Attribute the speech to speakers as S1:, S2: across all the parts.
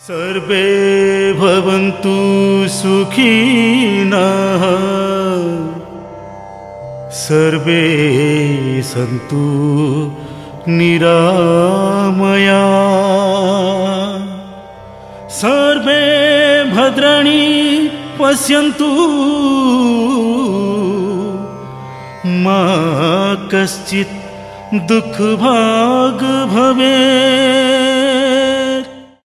S1: सर्वे भवन्तु सुखिनः सर्वे सन्तु निरामया सर्वे भद्राणि पश्यन्तु मा कश्चित् दुःखभाग् भवेत्।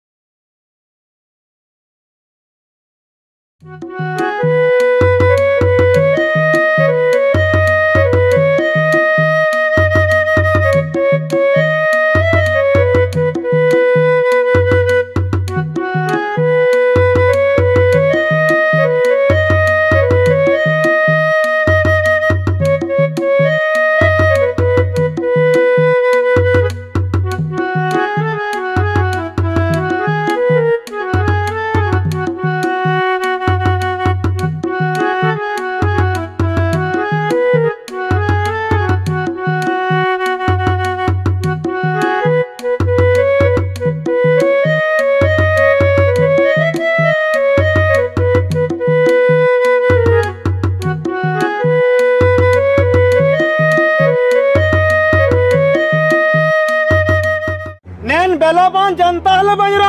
S2: बेलापान जनता हल बजरा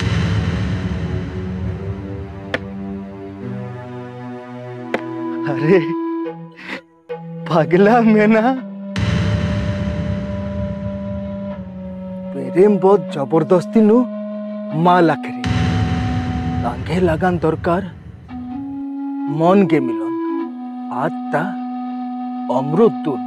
S2: अरे पगला में ना प्रेम बहुत जबरदस्ती नु माँ लाखरी तांगे लगान दरकार मन के मिलन आज ता अमृत दून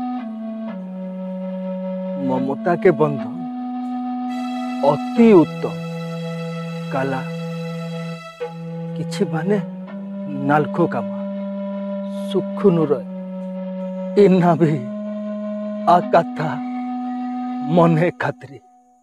S2: ममता के बंधन अति उत्तम काला किछि माने नालखो कामा सुख नुर इन्ना भी आ कथा मने खातरी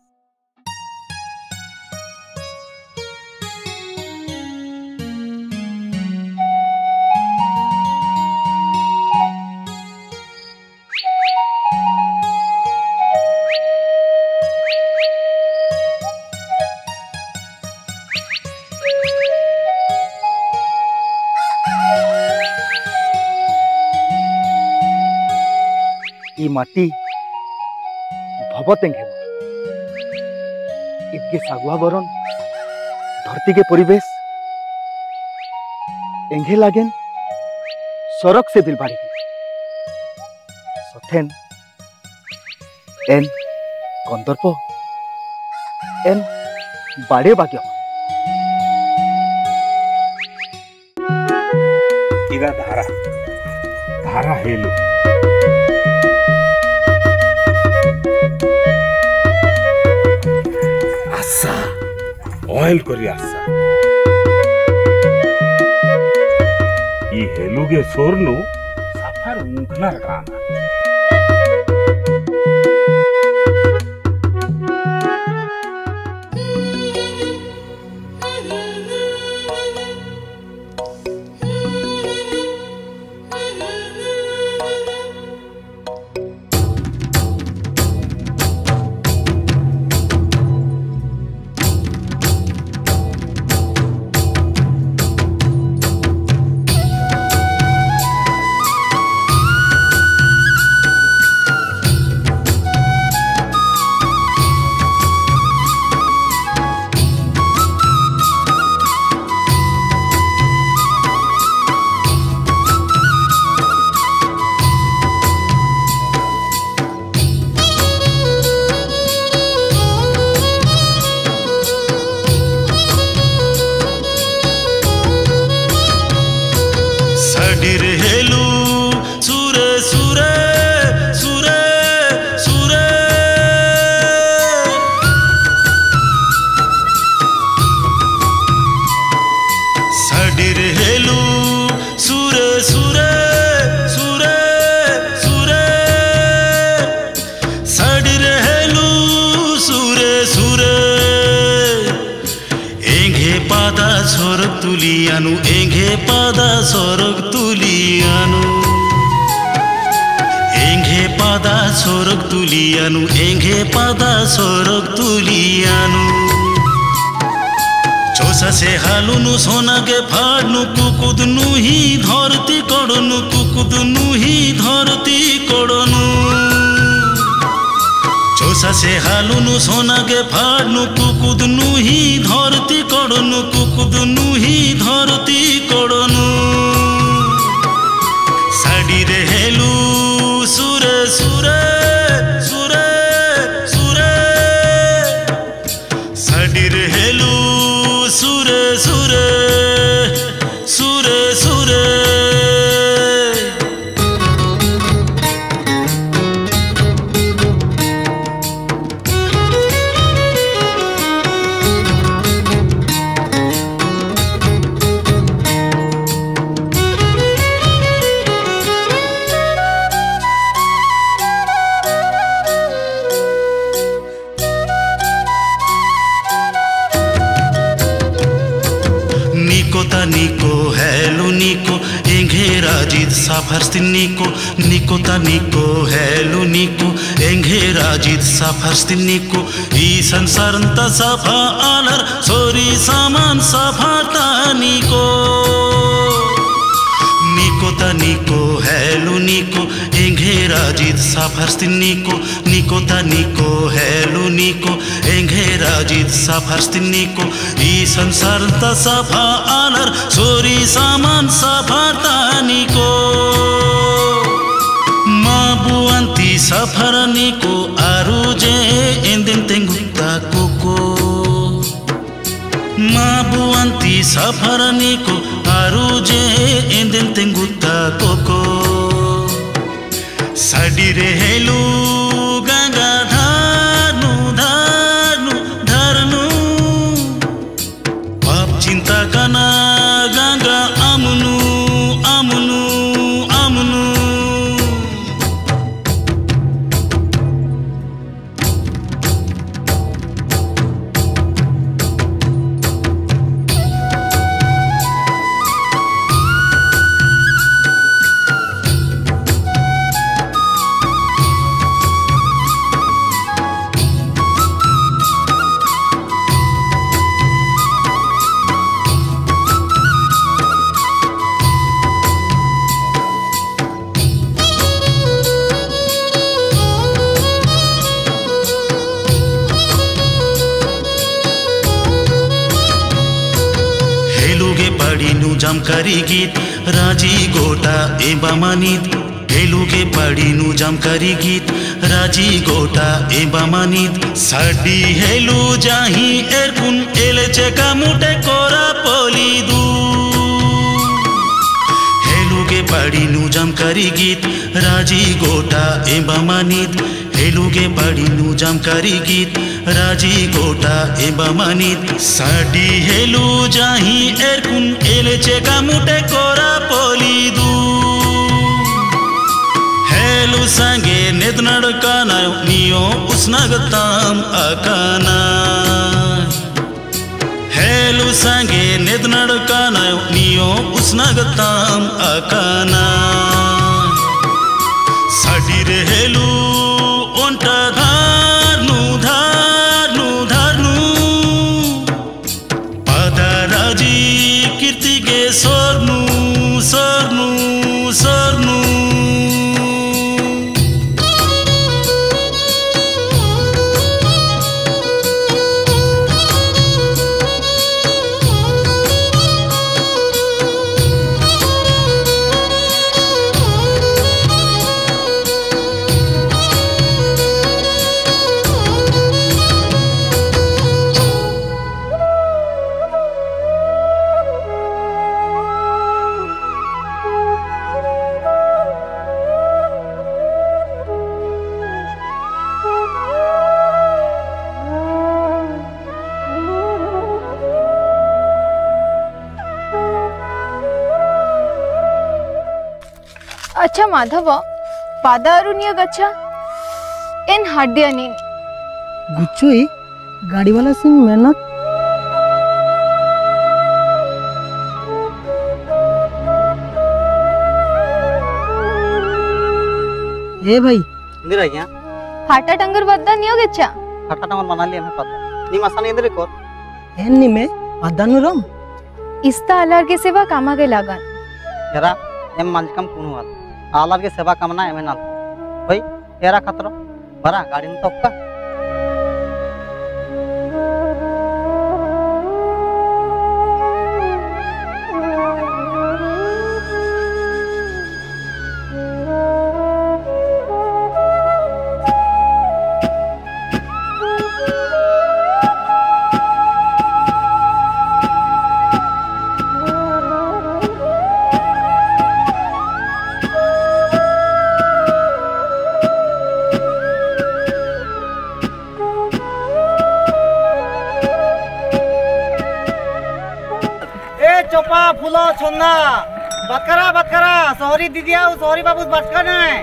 S2: माटी भवतेंगे इनके सागुआ बरन धरती के परिवेश एंगे लागेन सरक से दिल बाड़ी सथेन एन कंदर्प एन बाड़े बाग्य
S3: इरा धारा धारा हेलो ऑयल करी आशा ये हेलुगे सोरनु सफर उंगलार गाना
S1: तुलियानु एंगे पादा सोरग तुलियानु एंगे पादा सोरग तुलियानु एंगे पादा सोरग तुलियानु चोसा से हालुनु सोनागे फाड़नु कुकुदनु ही धरती कड़नु कुकुदनु ही धरती कड़नु चोसा से हालुनु सोनागे फाड़नु कुकुदनु ही धरती कड़नु कुकुदनु ही धरती कड़नु साड़ी रे हेलु सुरे सुरे सुरे सुरे साड़ी रे हेलु सुरे सुरे सुरे सुरे Nico hello Nico Engherajid safarstiniko Nico ta Nico hello Nico Engherajid safarstiniko I sansaranta safa alar sori saman safa ta Nico Nico ta Nico hello Nico Engherajid safarstiniko Nico ta Nico hello Nico Engherajid safarstiniko I sansaranta safa alar sori saman safa ta Nico Mabuanti safaraniko aruje endin tengutta koko Mabuanti safaraniko aruje endin tengutta koko Sadire helu ganga dharnu dharnu dharnu Pap cinta kana ganga amnu amnu amnu जामकारी गीत राजी गोटा एबामानित हेलुगे पड़ीनु जामकारी गीत राजी गोटा एबामानित साडी हेलु जाही एरकुन एलेचे का मुटे कोरा पोलीदू हेलुगे पड़ीनु जामकारी गीत राजी गोटा एबामानित हेलुगे पड़ीनु जामकारी गीत राजी गोटा एबामानित साडी हेलु जाही एरकुन एलेचे का मुटे कोरा पोलीदू हेलु सांगे नेदनड काना नियो उस्नागताम आकाना हेलु सांगे नेदनड काना नियो उस्नागताम आकाना साडी रे हेलु ओंटा धारनु धारनु धारनु पादाराजी कीर्तिगे सोर्नु सोर्नु सोर्नु
S4: अच्छा माधव पादारुनिया गच्छा एन हाड्या नीन
S2: गुच्चोई गाड़ी वाला सिंह मेहनत ए भाई
S5: इंदिरा क्या
S4: फाटा टंगर बद्दा नियो गच्छा
S5: फाटा टंगर मनाली हमें पता नी मसाने इंदिरा को
S2: एन नी में अदानुरम
S4: इस्ता अलार के सेवा कामागे लागन
S5: एरा एम मांजकम कुनुवाल आलार के सेवा कामना एमेनाल भाई एरा खतरो बरा गाड़ी न तोक्का चोपा फूलो छोना बकरा बकरा सोहरी दीदिया सोहरी बाबू बचका नहीं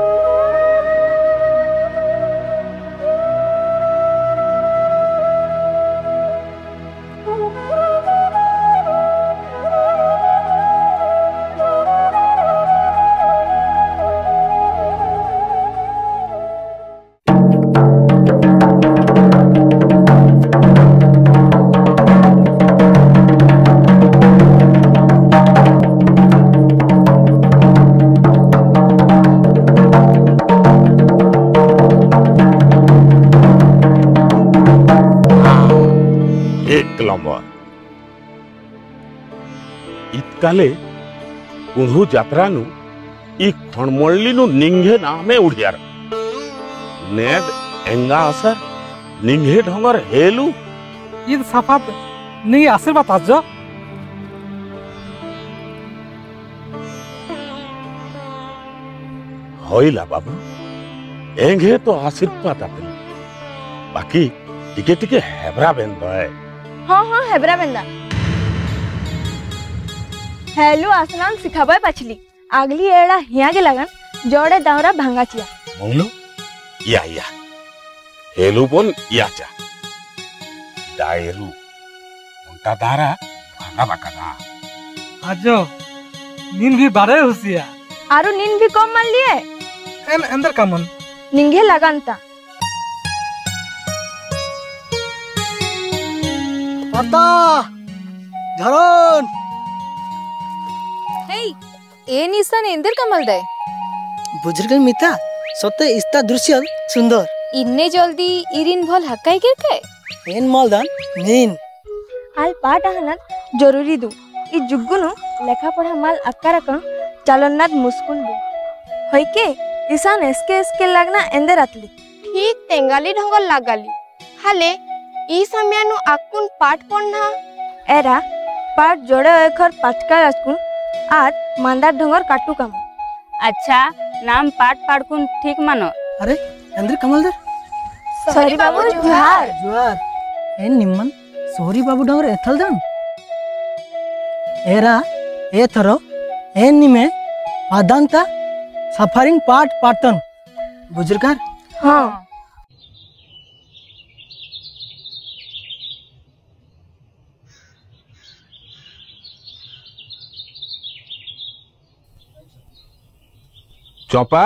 S3: इतकाले कुंभू जात्रानु ई खणमल्लीनु निंगे नामे उड़ियार नेद एंगा असर निंगे ढंगर हेलु
S2: ईद सफात नहीं आशीर्वाद आज
S3: होइला बाबू एंगे तो आशीर्वाद आते बाकी टिके टिके हेबरा बेंदो है
S4: हाँ हाँ हेबरा बेंदा हेलो आसनान सिखाबाय पछली आगली एड़ा हिया के लगन जोड़े दावरा भांगा चिया
S3: मंगलू या हेलु बोन याचा दायरू उनका दारा भांगा बकना
S2: आजो नींद भी बारे हुसिया
S4: आरो नींद भी कम मान लिए
S2: एन अंदर का मन
S4: निंगे लगनता
S2: पता धरन
S4: ए निसन इंदर कमल दे
S2: बुजुर्ग मिता सत्य इस्ता दृश्य सुंदर
S4: इन्ने जल्दी इरिन भल हकाई के
S2: एन मलदान नीन
S4: आल पाठ आहनत जरूरी दु इ जुग्गुनु लेखा पढ़ा माल अक्कार कण चालनात मुस्कुल दु होय के ईसान एसके लगना एंदे रातली ठीक तेंगाली ढंगल लागाली हाले ई समयानु आकुन पाठ पढ़ना एरा पाठ जोड़े एखर पाटका आकुन आज मांदार ढंगर काटू कम
S6: अच्छा नाम पाठ पाड़कुन ठीक मानो
S2: अरे अंदर कमलदर
S4: सॉरी बाबू जुहार
S2: जुहार एन निम्मन सोरी बाबू ढंगर एथल दान एरा ए थरो एन निमे आदांता सफारिंग पाठ पाटन बुजुर्गार
S4: हाँ
S3: चौपा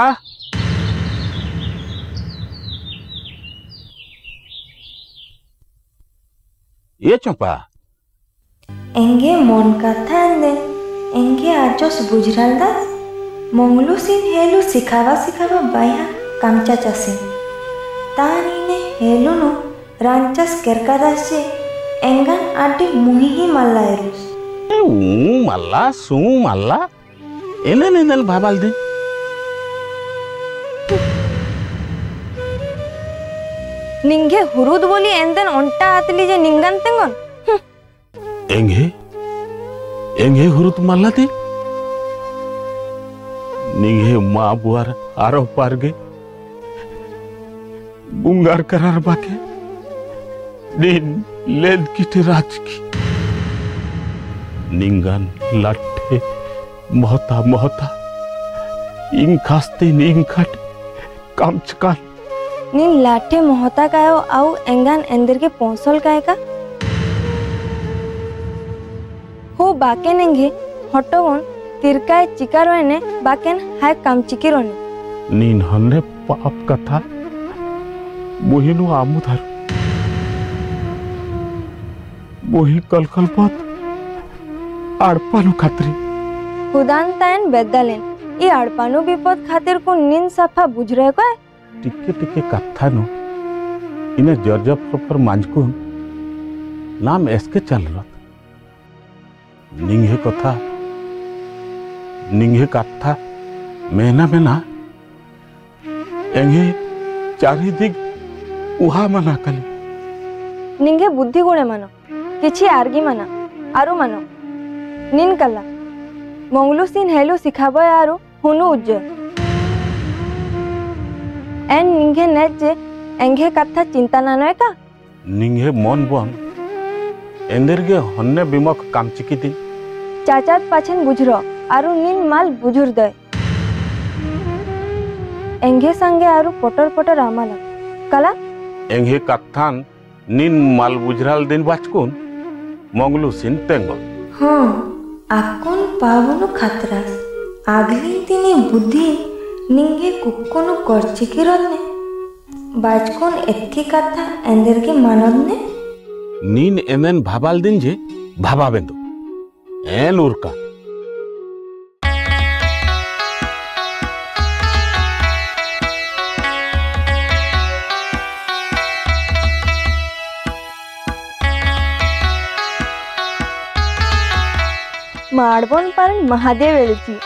S3: ये चौपा
S7: एंगे मन कथा एंगे आजस बुझराल दास मंगलू सिन हेलु सिखावा बाया कामचा चासी तानीने हेलु नो रांचस केरका दास जे एंगन आडी मुही ही मल्ला एरुस
S3: मल्ला सू मल्ला एने भाबाल दे
S4: निंगे हुरुद बोली एंदन ओंटा आतली जे निंगन तेंगन
S3: एंगे हुरुद मल्लाते निंगे माँ बुआर आरो पारगे बुंगार करार बाके नीन लेद किटे राज की निंगन लाठे मोहता इंखास्ते निंखाट कामचकान
S7: नीन लाठे मोहता कायो आउ एंगान एंदर के पौंसल काय का हो बाके नेंगे हटोवन तिरकाय चिकारोने बाकेन हाय काम चिकिरोने
S3: नीन हन्ने पाप कथा मुहिनु आमुधार वही कलकल पथ आड़पानु खातरी
S4: खुदान तायन बेदलेन ई अड़पानु विपद खातिर को नींद सफा बुझ रहे को
S3: टिके टिके कथा नु इने जर्जर पर मांजकुन नाम एसके चल रहा निंगे कथा मेना मेना एंगे चारि दिग उहा मना कली
S4: निंगे बुद्धि गुणे मानो किछि आर्गी माना आरु मानो निन कला मंगलू सिन हेलु सिखाबो आरु हुनु उज्जय एन निंगे नेचे एंगे कथा चिंता नानो का
S3: निंगे मन बन एंदरगे हन्ने विमुख काम चिकिति
S4: चाचात पाछन बुझरो आरु निन माल बुझुर दय एंगे संगे आरु पटर पटर आमाला कला
S3: एंगे कथान निन माल बुझराल दिन बाचकुन मंगलू सिन तेंगो
S7: हाँ आकुन पावनु खतरास आगली तिनी बुद्धि निंगे कुक्कोनु करचिकिरने बाचकुन एत्की कथा एंदरगे मानदने
S3: नीन एमेन भाबाल दिन जे भाबा बेंदो एन उरका
S4: माडबोन पर महादेव एलची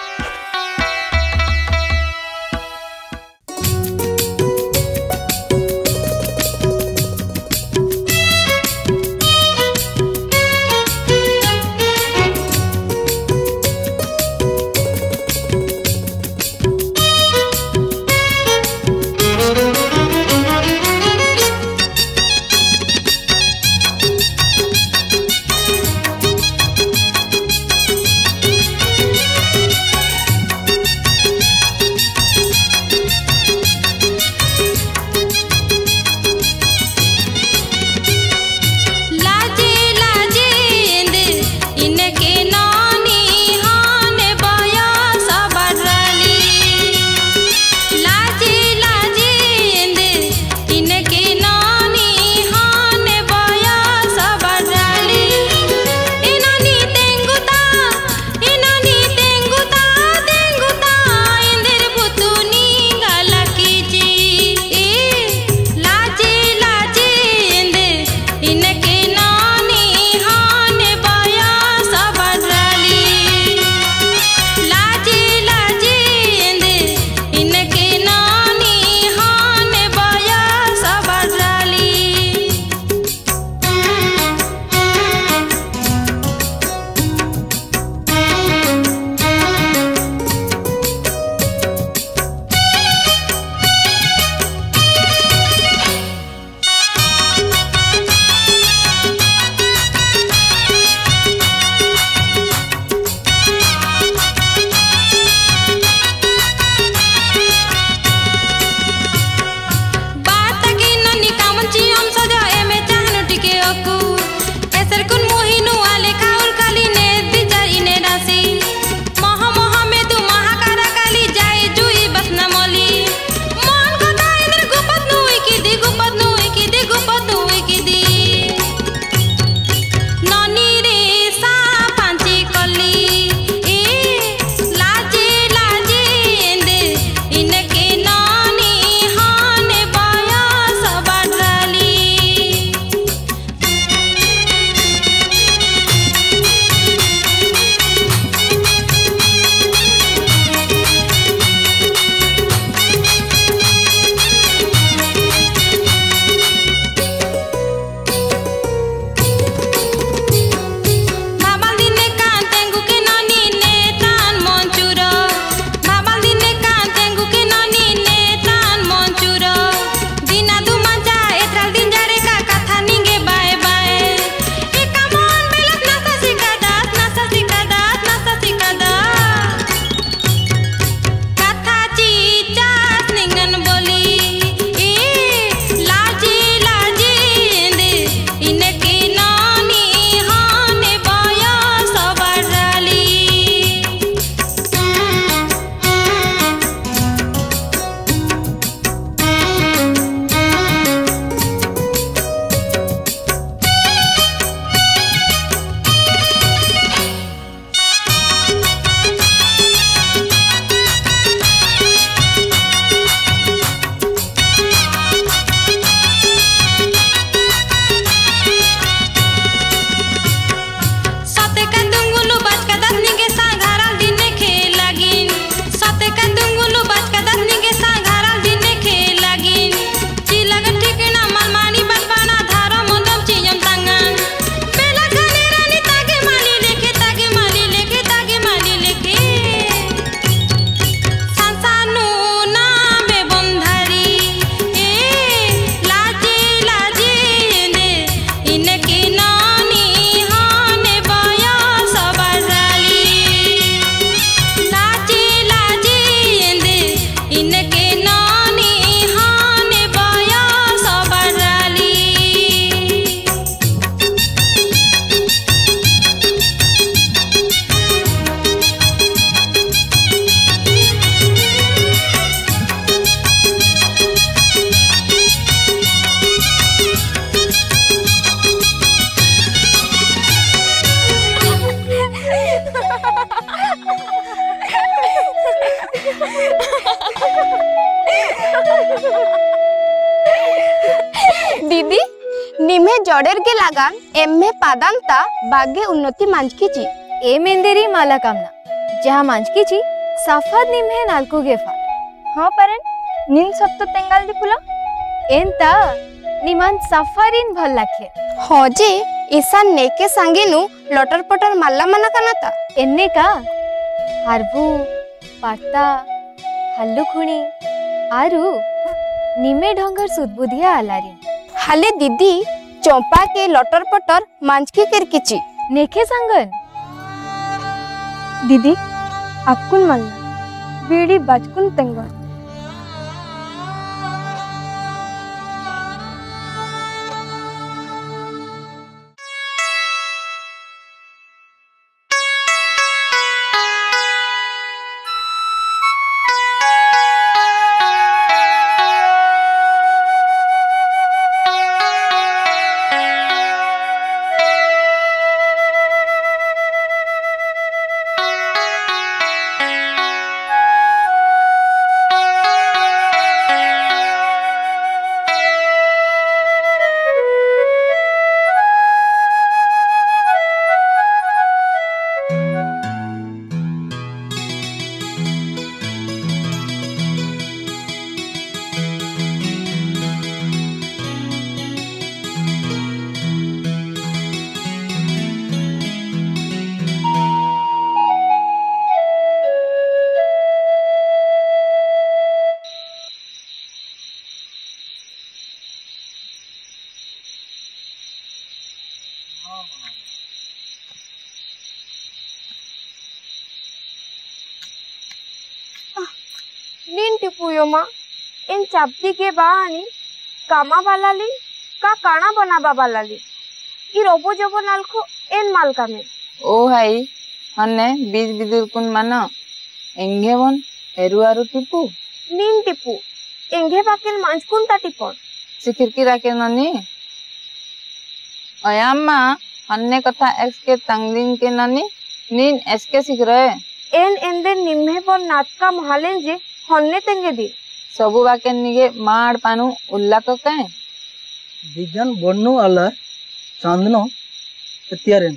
S4: निम्हे जडेर के लगान एम्हे पादांता बागे उन्नति मांझकीची
S8: ए मेंदेरी माला कामना जहा मांझकीची साफाद निम्हे नाल्को गेफा
S4: हाँ परन निन सब तो तेंगाल दी फुला
S8: एंता निमान सफारिन भल लाखे
S4: हाँ जे ईसा नेके सांगेनु लटर पटर माल्ला मना कनाता
S8: एन्ने का हारबू पार्ता हल्लू खुणी आरु निमे ढंगर सुदबुधिया आलारिन
S4: हाले दीदी चंपा के लटर पटर मांझकी किरकिची
S8: नेके सांगन
S4: दीदी आपकुन मालना बीड़ी बाजकुन तेंगन नीन टिपुयो माँ इन चापती के बाहानी कामा बालाली का काना बनाबा बालाली ई रोबो जबो नालखो एन माल कामे
S9: ओ हाई हन्ने बीज बिदुरकुन मानो एंगे बन एरुआरु टिपू
S4: नीन टिपू एंगे बाकिल मांचकुन ता टिपन
S9: सिखिरकी राके ननी अयाम्मा हन्ने कथा एक्स के तंगदिन के ननी नीन एसके सिख रहे
S4: एन एंदे निम्हे पर नाटका महालेन जे हन्ने तेंगे दी
S9: सबु बाके निगे माड़ पानु उल्ला को कहे
S2: विज्ञान बन्नु आला चांदनो एतियारेन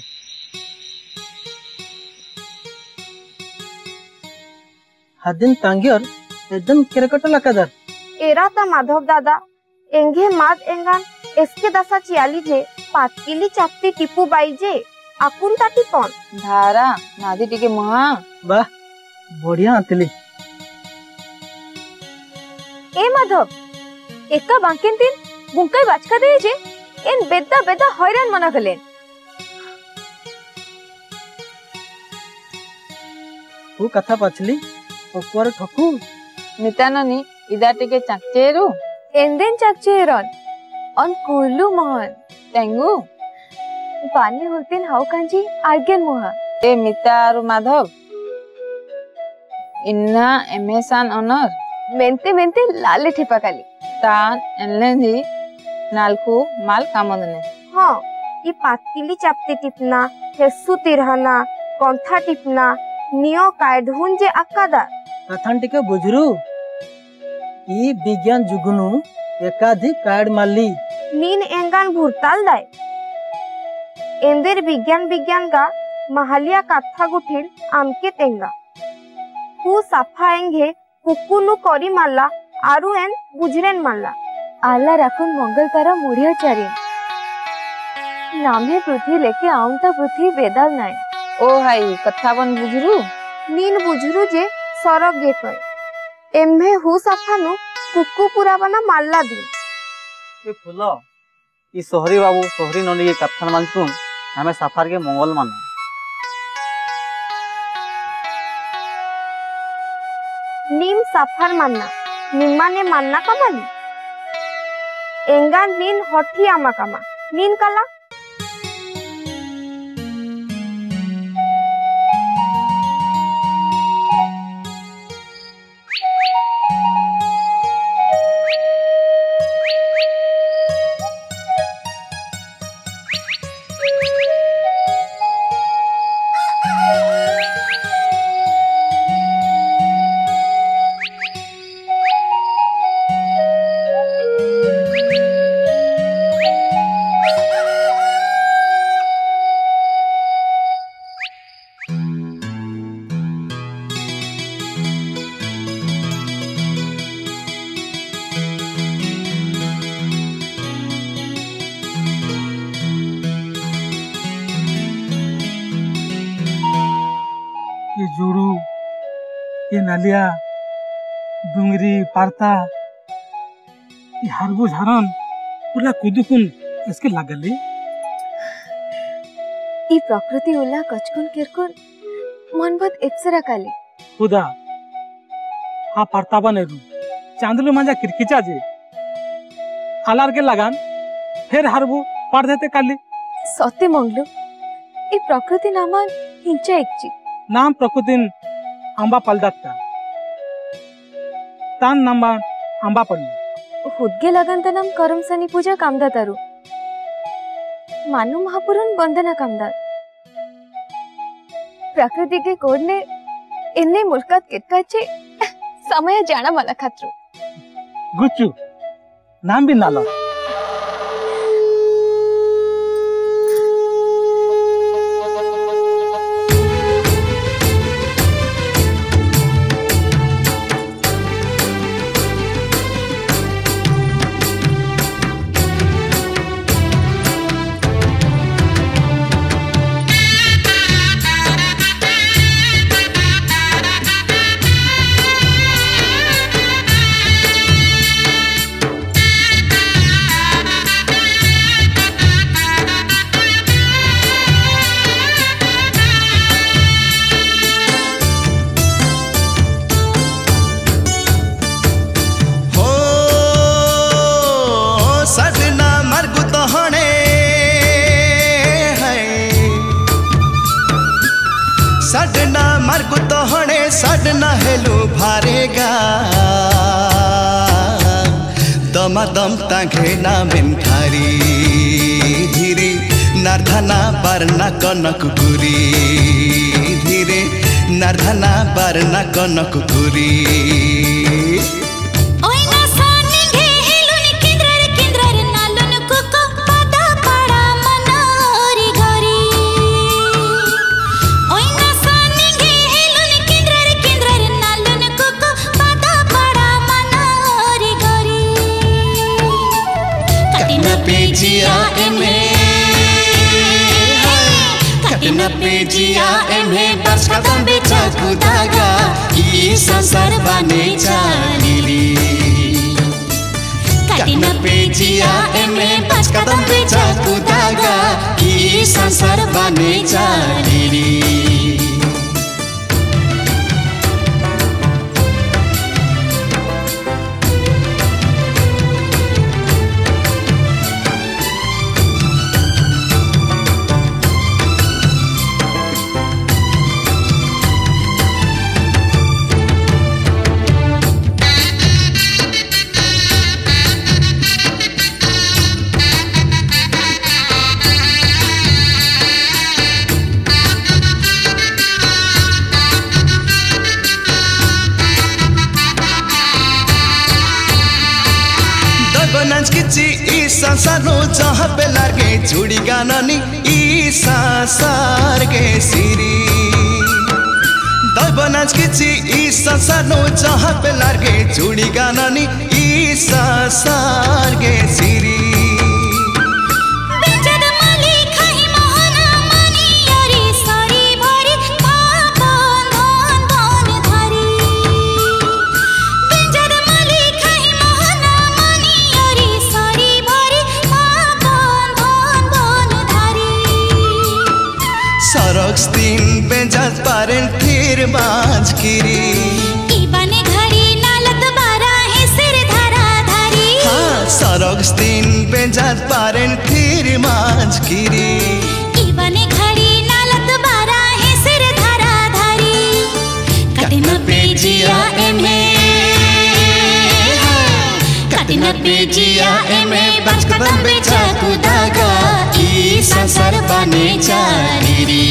S2: हादिन तांगियर एकदम केरकट लकादार
S4: एरा ता माधव दादा एंगे माद एंगान एसके दसा चियाली जे पाटकिली चापती टिपू बाई जे आकुन ता टिपन
S9: धारा नादी टिके महा
S2: वाह बढ़िया आतली
S8: ए माधव एका बांकेन तीन बुंकाई बाचका दे जे इन बेदा बेदा हैरान मना गलेन
S2: तू कथा पछली ओपर ठकू
S9: मिताननी इदा टिके चाकचेरू
S8: एंदेन चकचेरन अन कुलू मोहन
S9: तेंगू
S8: पानी हुलतिन हाउ कांजी आर्गेन मोहा
S9: ए मितारु माधव इन्ना एमेसान ऑनर
S8: मेंते मेंते लाले ठेपा काली
S9: तान एनलेंदी नालकू माल कामदने
S4: हाँ ये पाटकिली चापती टिपना हेसु तिरहना कंथा टिपना नियो कायढुन जे अक्कादा
S2: कथन टिके बुझरू ई विज्ञान जुगनु एकाधिक कार्ड माली
S4: नीन एंगान भुरताल दाय एंदेर विज्ञान विज्ञान का महालिया कथा गुठिल आमके तेंगा हु साफा एंगे कुकुनु करी माला आरु एन बुझरेन माला
S8: आला राखुन मंगल तारा मुड़िया चारिन नामे पृथ्वी लेके आउंता पृथ्वी बेदाल नाय
S9: ओ हाई कथा बन बुझरू
S4: नीन बुझरू जे सरग गे कय एम्हे हु साफानु कुकु पुरा बना माल्ला दी
S5: ये फुलो ई सोहरी बाबू सोहरी ननी के कथन मानसुन हमें सफर के मंगल मानो
S4: नीम सफर मानना निम्मा ने मानना कमाली एंगा नीन हठी आमा कमा नीन कला
S10: नालिया डुंगरी पारता हारबू झारन पूरा कुदुकुन इसके लागली
S8: ई प्रकृति उल्ला कचकुन किरकुन मन बहुत इप्सरा काले
S10: खुदा हाँ पारता बनेरू चांदलू मंजा किरकिचा जे हालार के लगान फिर हारबू पार देते काली
S8: सत्य मंगलू ई प्रकृति नामान हिंचा एकची
S10: नाम प्रकृतिन आंबा पलदाता तान नाम आंबा पल्ली
S8: हुदगे लगन नाम करमसानी पूजा कामदा तारू मानु महापुरन बंदना कामदार प्रकृति के कोड ने इन्ने मुल्कात कितकाचे समय जाना मला खात्रो
S10: गुच्चू नाम भी नाला
S11: सडना मरगु तो हणे सडना हेलू भारेगा दमादम तांगे ना मिनखारी धीरे नर्धना बरना कनकुकुरी धीरे नर्धना बरना कनकुकुरी पेजिया एमे बस कदम बेचा कुदागा ई संसार बने चालीली कटिन पेजिया एमे बस कदम बेचा कुदागा ई संसार बने चालीली संसारो जहाँ पे लागे जुड़ी गाननी ई संसार के सिरी दैवनाच किची ई संसारो जहाँ पे लागे जुड़ी गाननी ई संसार के सिरी बेंजात पारें फिर बाज किरी
S12: इबाने घड़ी नालत बारा है सिर धारा धारी
S11: हाँ सरग दिन बेंजात पारें फिर बाज किरी
S12: इबाने घड़ी नालत बारा है सिर धारा धारी कटिन पेजिया एमे कटिन पेजिया एमे बच कदम बेचा कुदागा ई संसार बने चालीरी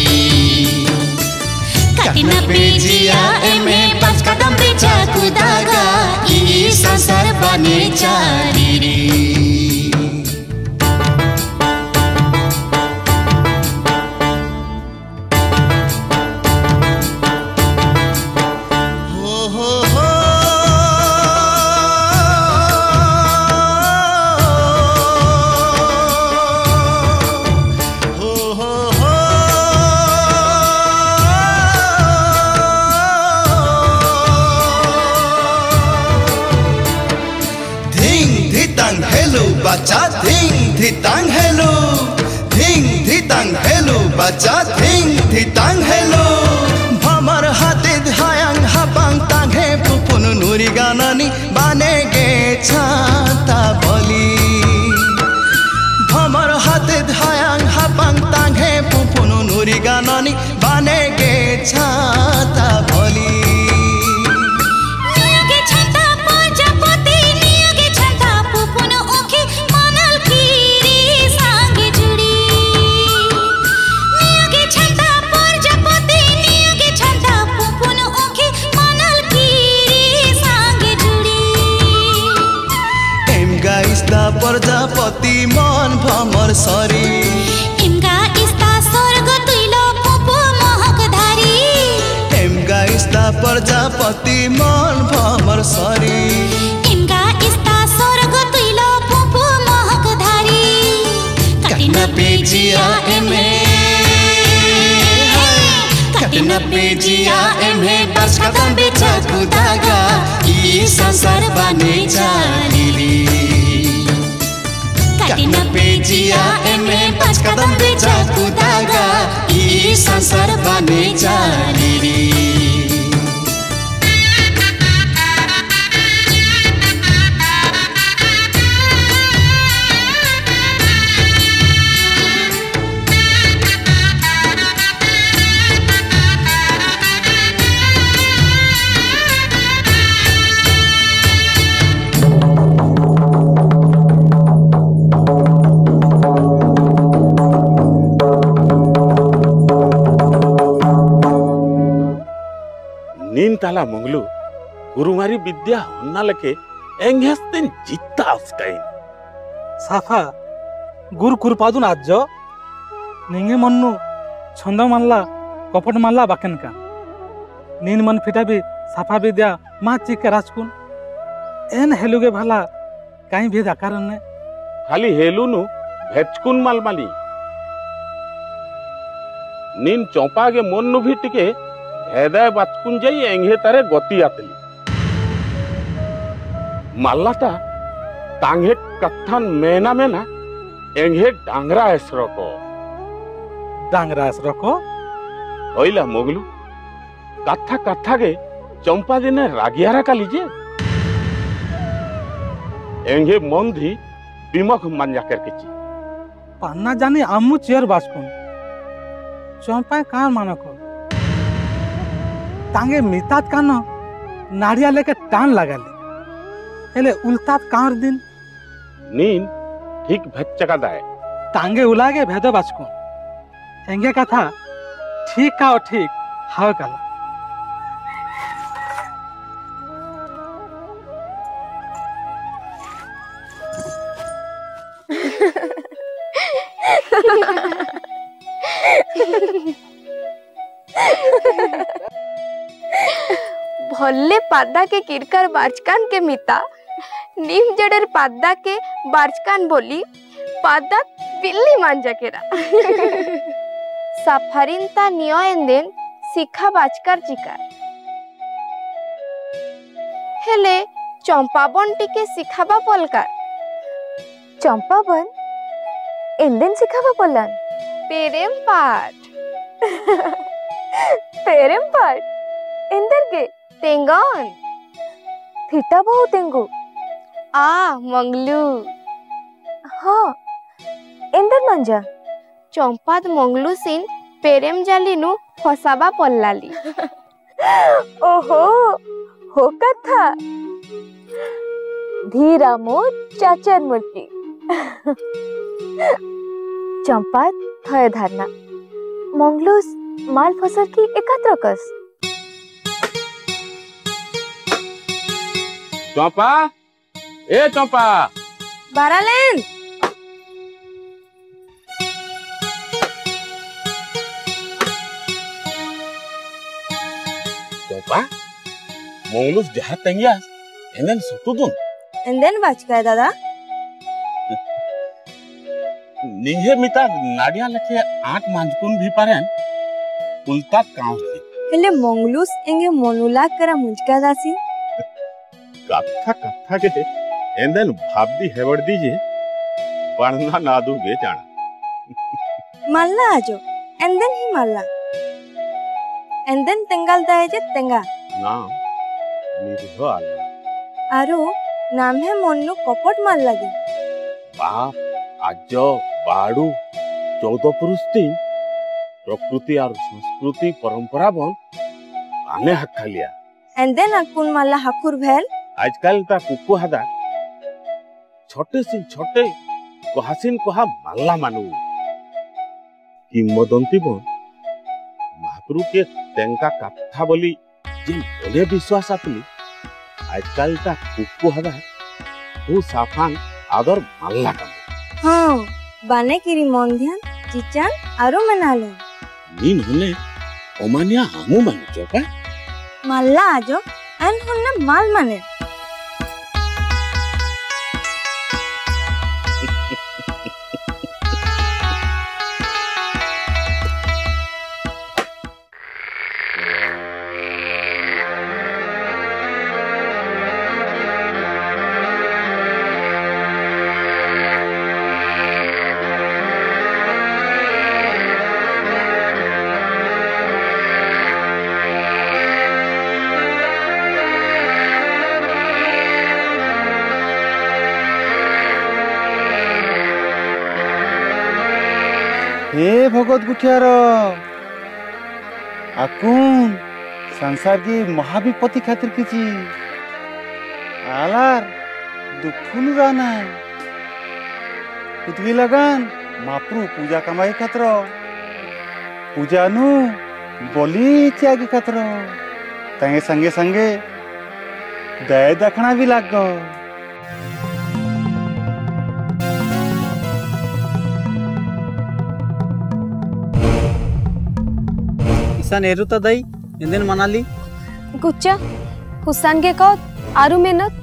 S12: कटिन पेजिया एमे बच कदम बेचा कुदागा ई संसार बने चालीरी
S11: बच्चा थिंग थी तांग हेलो भमर हाथे धायांग हाबांग तांग है पुपुन नूरी गानानी बाने गे छाता बोली भमर हाथे धायांग हाबांग तांग है पुपुन नूरी गानानी बाने गे छाता बोली प्रजापति मन भमर सरी
S12: इमगा इस्ता स्वर्ग तुइलो पुपु महक धारी
S11: एमगा इस्ता प्रजापति मन भमर सरी
S12: इमगा इस्ता स्वर्ग तुइलो पुपु महक धारी
S11: कटिना पेजिया एमे कटिना पेजिया एमे बस कदम बेचा कुदागा ई संसार बने चालीली कटिना पेजिया एमे पाँच कदम बेचा कुदागा ई संसार बने चालीली
S3: नीन ताला मंगलू गुरुमारी विद्या होना लके एंगेस्तेन जित्ता अस्काइन
S10: साफा गुरु कुरपादुन आज निंगे मन्नु छंद मानला कपट मानला बाकेन का नीन मन फिटा भी साफा विद्या मा चिके राजकुन एन हेलुगे भला काई भेद आकार ने
S3: खाली हेलुनु भेचकुन मालमाली नीन चौपा के मन्नु भी टिके हेदय बाचकुन जाई एंगे तारे गति आतली माल्लाटा तांगे कत्थान मेना मेना एंगे डांगरा एसरको होइला मोगलू कथा कथा के चंपा दिने रागियारा का लीजिए एंगे मंदी बिमख मांजा करके ची
S10: पान्ना जानी आमु चेयर बाचकुन चंपा का मानको तांगे मितात कानो नाड़िया लेके टान लगाले हेले उल्तात कांर दिन
S3: नीन ठीक भेच्चका दाए
S10: तांगे उलागे भेद बाचकुन एंगे कथा ठीक का ठीक हाव काला
S4: भल्ले पादा के किरकर बारचकान के मिता नीम जड़र पादा के बारचकान बोली पादा बिल्ली मांजा केरा साफारिन ता नियो एंदेन सिखा बाचकार चिकार हेले चंपाबन टिके सिखाबा पलकार
S8: चंपाबन एंदेन सिखाबा पलन
S4: पेरेम पाठ
S8: एंदर के
S4: तेंगन
S8: फिटा बहु तेंगु
S4: आ मंगलू
S8: हाँ एंदर मंजा
S4: चंपाद मंगलू सिन पेरेम जालिनु फसाबा पल्लाली
S8: ओहो हो कथा धीरा मो चाचर मूर्ति चंपाद थय धारणा मंगलूस माल फसल की एकत्र कस
S3: चंपा ए चंपा
S4: बारालेन
S3: चंपा मंगलूस जहा तंगियास एंदेन सुतुदुन
S4: एंदेन बाचकाय दादा
S3: निंगे मिता नाडिया लखे आठ मांजकुन भी पारेन उल्टा कांव थी
S4: हेले मंगलूस एंगे मोनुला करा मुंजका दासी
S3: कथा कथा के एंदेन भाबदी हेवड़ दीजिए बढ़ना नादू गे जाना
S4: मल्ला आजो and then he malla. And then tengal dae je tenga.
S3: नाम निर्भ आला।
S4: आरो नाम है मन्नू कपट माल लगे।
S3: बाप आज बाड़ू 14 पुरुष तीन प्रकृति और संस्कृति परंपरा बन आने हक्का लिया।
S4: And then अकुन माला हकुर भेल।
S3: आजकल ता कुकु हदा छोटे से छोटे कोहासिन कोहा माला मानू किंवदंती बन महाप्रभु के तेंका कथा बोली जिन बोले विश्वास आतली आजकल ता कुकु हदा वो साफान आदर माला का
S4: हाँ बाने किरी मोंध्यान चिचान आरो मनाले
S3: नीन होने ओमानिया हमू मानु चोपा
S4: माला आजो एन होने माल माने
S13: हे भगत गुठियार आकुन संसार की महाविपत्ति खातिर किची आलार दुखुन राना कुतगी लगन मापरू पूजा कमाई खातिर पूजा नु बोली त्यागी खातिर तंगे संगे संगे दया दखना भी लाग
S5: नेहरू तो दई इंदिन मनाली
S8: गुच्चा हुसैन के कौ आरु मेहनत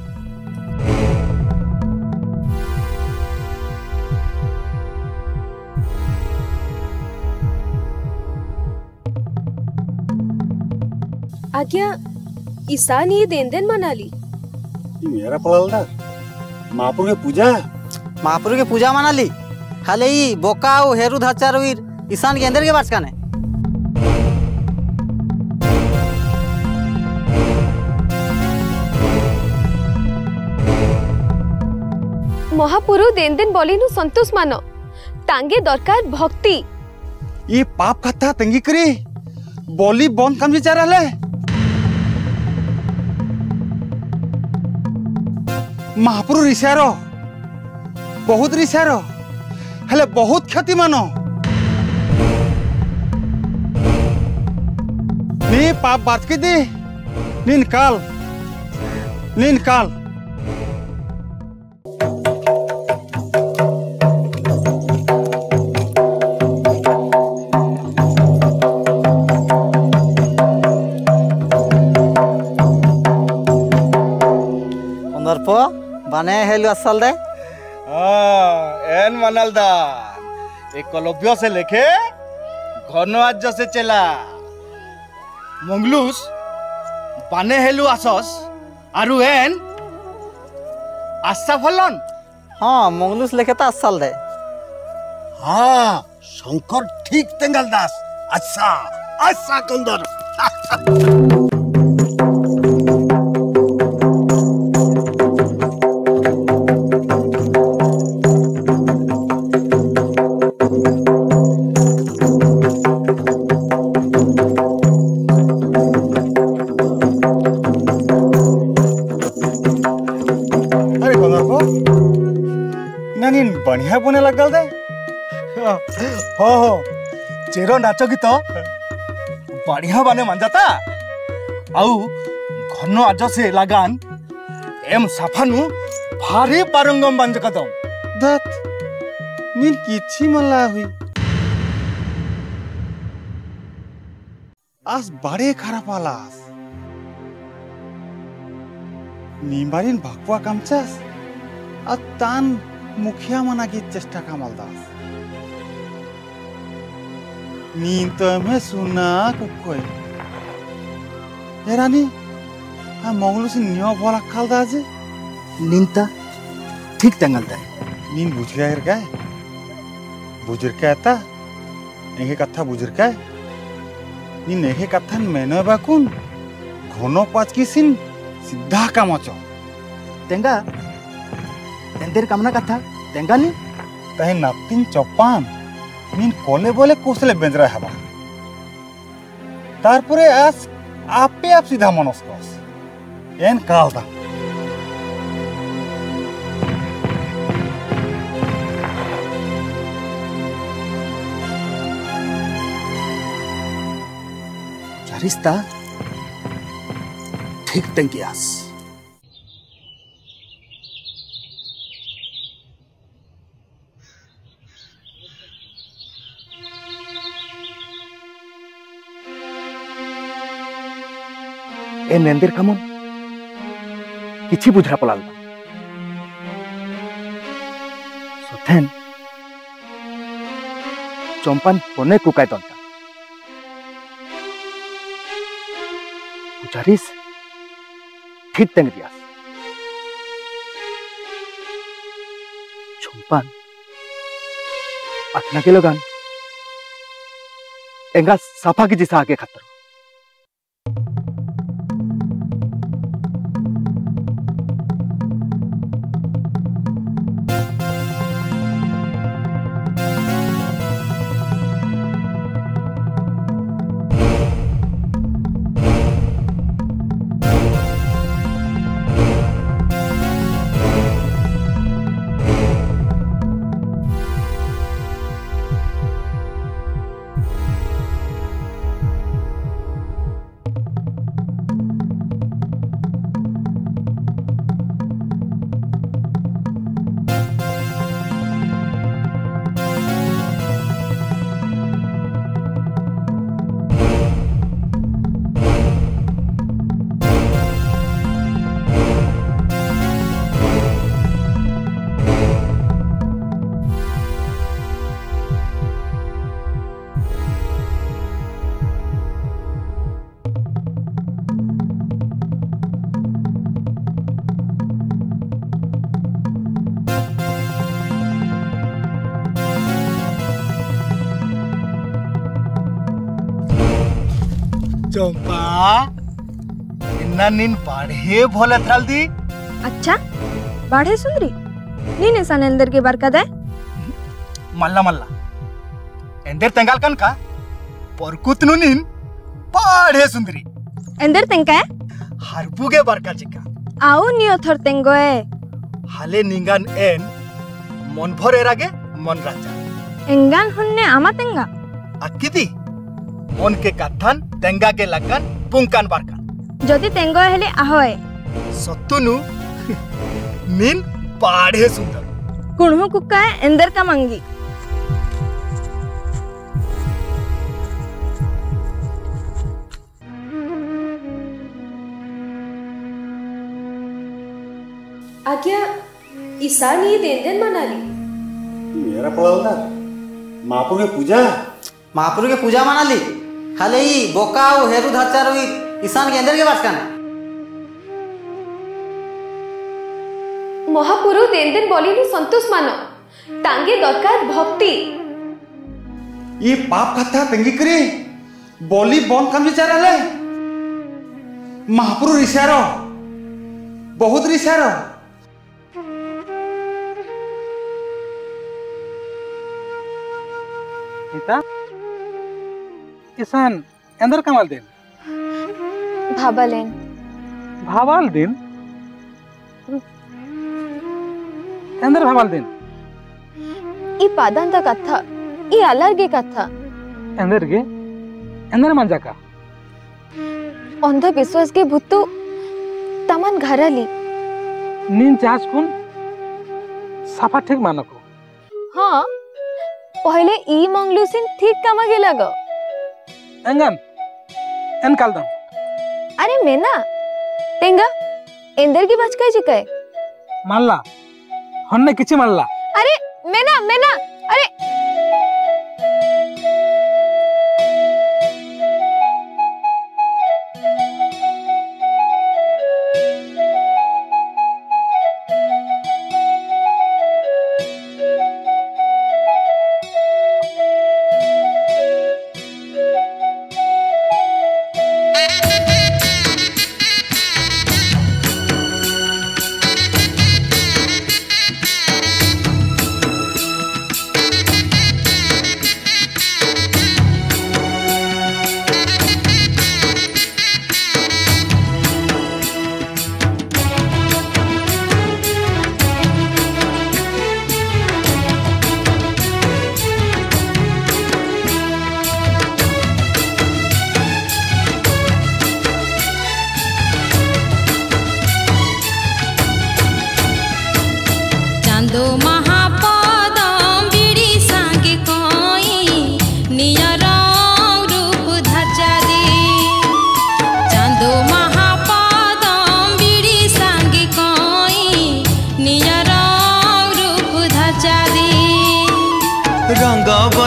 S8: आज्ञा ईशान ये देन देन मनाली
S13: मेरा पड़लदा महापुर के पूजा मनाली
S5: खाली बोका हेरू धचारुर ईशान के अंदर के बात काने
S8: महापुरु देन देन बोली नु संतोष मानो तांगे दरकार भक्ति
S13: ये पाप कथा तंगी करी बोली बंद काम विचार हले महापुरु रिसारो बहुत रिसारो हले बहुत क्षति मानो नी पाप बात के दे नीन काल
S5: बाने हेलु असल दे
S13: एन मनल दा एकलव्य से लेके घनवाज्य से चला मंगलूस बाने हेलु आसस आरु एन आशा फलन
S5: हाँ मंगलूस लेके ता असल दे
S14: हाँ शंकर ठीक तेंगल दास अच्छा कंदर
S13: बढ़िया बने लगल दे हो चेरो नाच गीत बढ़िया बने मन जाता आउ घन आज से लगान एम साफानु भारी पारंगम बन जकदम दत नीन किछि मल्ला हुई आज बड़े खराब आलास नींबारिन भागवा कामचास तान मुखिया मना की चेष्टा का मालदास नींद तो मैं सुना कुकोई रानी हाँ मंगलू से नियो भोला खाल दाजे
S14: नींद ठीक तंगल दा
S13: नींद बुझ गया क्या बुजुर्ग कहता एहे कथा बुझर का इन एहे कथा मेनो बाकुन घनो पाच की सिन सिद्धा कामचो
S14: तेंगा तेंदेर कामना कथा तेंगा नी
S13: तहे नातिन चपान नीन कोले बोले कोसले बेंजरा हवा तारपुरे आस आपे आप सीधा मनस्कस एन कालदा
S14: रिश्ता ठीक तेंगियास ए नेंदेर कामन किछि बुझरा पलाल सोथेन चंपान पने कुकाय दंता पुजारीस ठीक तेंग दियास चंपान अपना के लोगान एंगा साफा की जिसा आगे खतर चंपा इन्ना नीन बाढ़े भोले थल दी
S4: अच्छा बाढ़े सुंदरी नी निशान अंदर के बार कदा
S14: मल्ला मल्ला एंदर तेंगाल कन का परकुत नु नीन बाढ़े सुंदरी
S4: अंदर तेंका
S14: हरबुगे बारका चिका
S4: आओ नियो थर तेंगोए
S14: हाले निंगान एन मन भरे रागे मन राजा
S4: एंगान हुन्ने आमा तेंगा
S14: अक्कीदी मन के कथन तेंगा के लगन पुंकान बारकान
S4: जदि तेंगो हेले ahoy
S14: सत्तुनु नीन बाढ़े सुंदर
S4: कुणहु कुक्का अंदर का मंगी
S8: आज्ञा ईशान ये देन मनाली
S13: मेरा पड़ाला महापुर के पूजा मनाली
S5: खाली बोका और हेरु धचारो ईशान के अंदर के बात करना
S8: महापुरु देन बोली नु संतोष मानो तांगे दरकार भक्ति
S13: ये पाप कथा तेंगी करे बोली बंद काम विचार ले महापुरु रिसारो बहुत रिसारो
S10: सीता ईशान अंदर कमाल दिन
S4: भाबालेन
S10: भावाल दिन अंदर भावाल दिन
S4: ई पादांत कथा ई अलर्गे कथा
S10: अंदर मंजा का
S4: अंध विश्वास के भूतु तमन घरली
S10: नीन चास कुन साफा ठीक मानो को
S4: हाँ पहले ई मंगलूसिन ठीक कामा गेला गो
S10: अंगन एन कालदम
S4: अरे मेना तेंगा इंदर की बचकाई चिकाय
S10: मानला हन्ने किछि मानला
S4: अरे मेना मेना अरे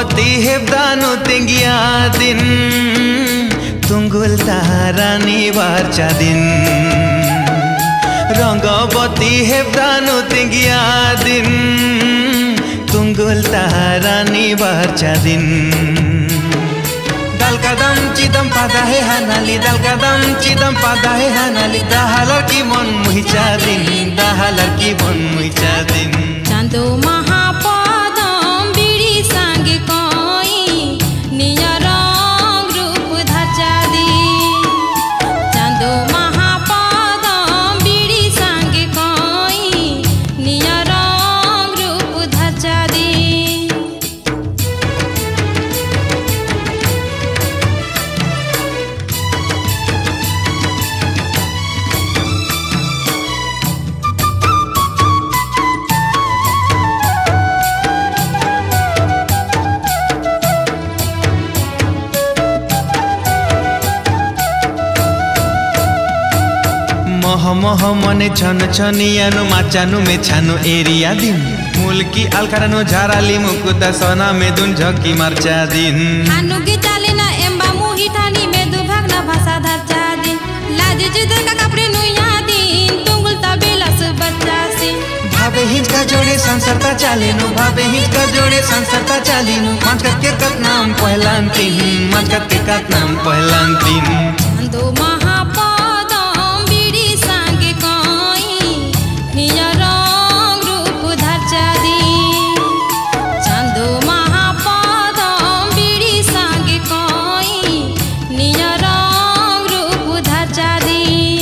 S11: रंगवती हेब्दानु तेंगिया दिन तुंगुल तारानी वारचा दिन रंगवती हेब्दानु तेंगिया दिन तुंगुल तारानी वारचा दिन दलकदम चिदम पादा है हानाली दलकदम चिदम पादा है हानाली दहालर की मन मुहिचा दिन दहालर की मन मुहिचा दिन
S12: चांदो महापदम बीड़ी सांगे कोई निया रंग रूप धाचा दी चांदो महापदम बीड़ी सांगे कोई निया रंग रूप धाचा दी
S11: मोह मने छन छनियानु माचानु में छानु एरिया दिन मुल्की अलखरानु झाराली मुकुता सोना में दुन झकी मारचा दिन
S12: हानु की चालिना एम्बा मुही ठानी में दुभागना भाषा धाचा दिन लाज जिदन का कपड़े नुया दिन तुंगुल तबेलास बच्चा से
S11: भावे हिंज का जोड़े संसरता चालेनु भावे हिंज का जोड़े संसरता चालेनु मांचकत के कत नाम पहलान तीन मांचकत के कत नाम पहलान तीन
S12: चांदो महापदम बीड़ी सांगे कोई निया रंग रूप धाचा दी चांदो महापदम बीड़ी सांगे कोई निया रंग रूप धाचा दी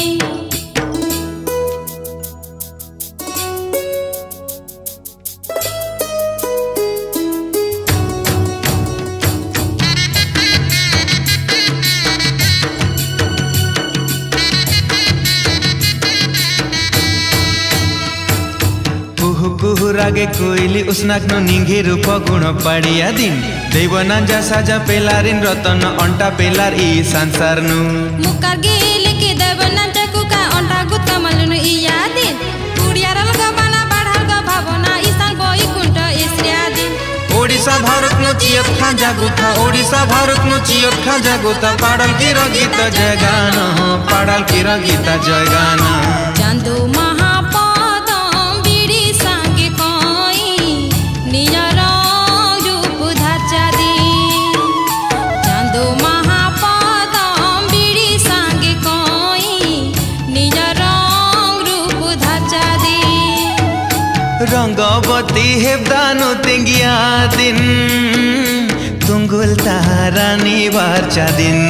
S11: कुहुरागे कोइली उस्नाक्नु निंगे रूप गुण पाडिया दिन देवनांजा साजा पेलारिन रतन अंटा पेलार ई संसारनु
S12: मुकार गेले के देवनांजा कुका अंटा गुत कमलनु इया दिन कुडियारल गबाना बाढाल ग भावना ईसान बोई कुंट एसरिया दिन
S11: ओडिसा भारतनु चियत खा जागुथा ओडिसा भारतनु चियत खा जागुथा पाडल की रगीत जयगान पाडल की रगीत जयगान
S12: चांदो महापदम बीड़ी सांगे कोई निया रंग रूप धाचा दी चांदो महापदम बीड़ी सांगे कोई निया रंग रूप धाचा दी
S11: रंगवती हेब्दानु तेंगिया दिन तुंगुल तारानी वारचा दिन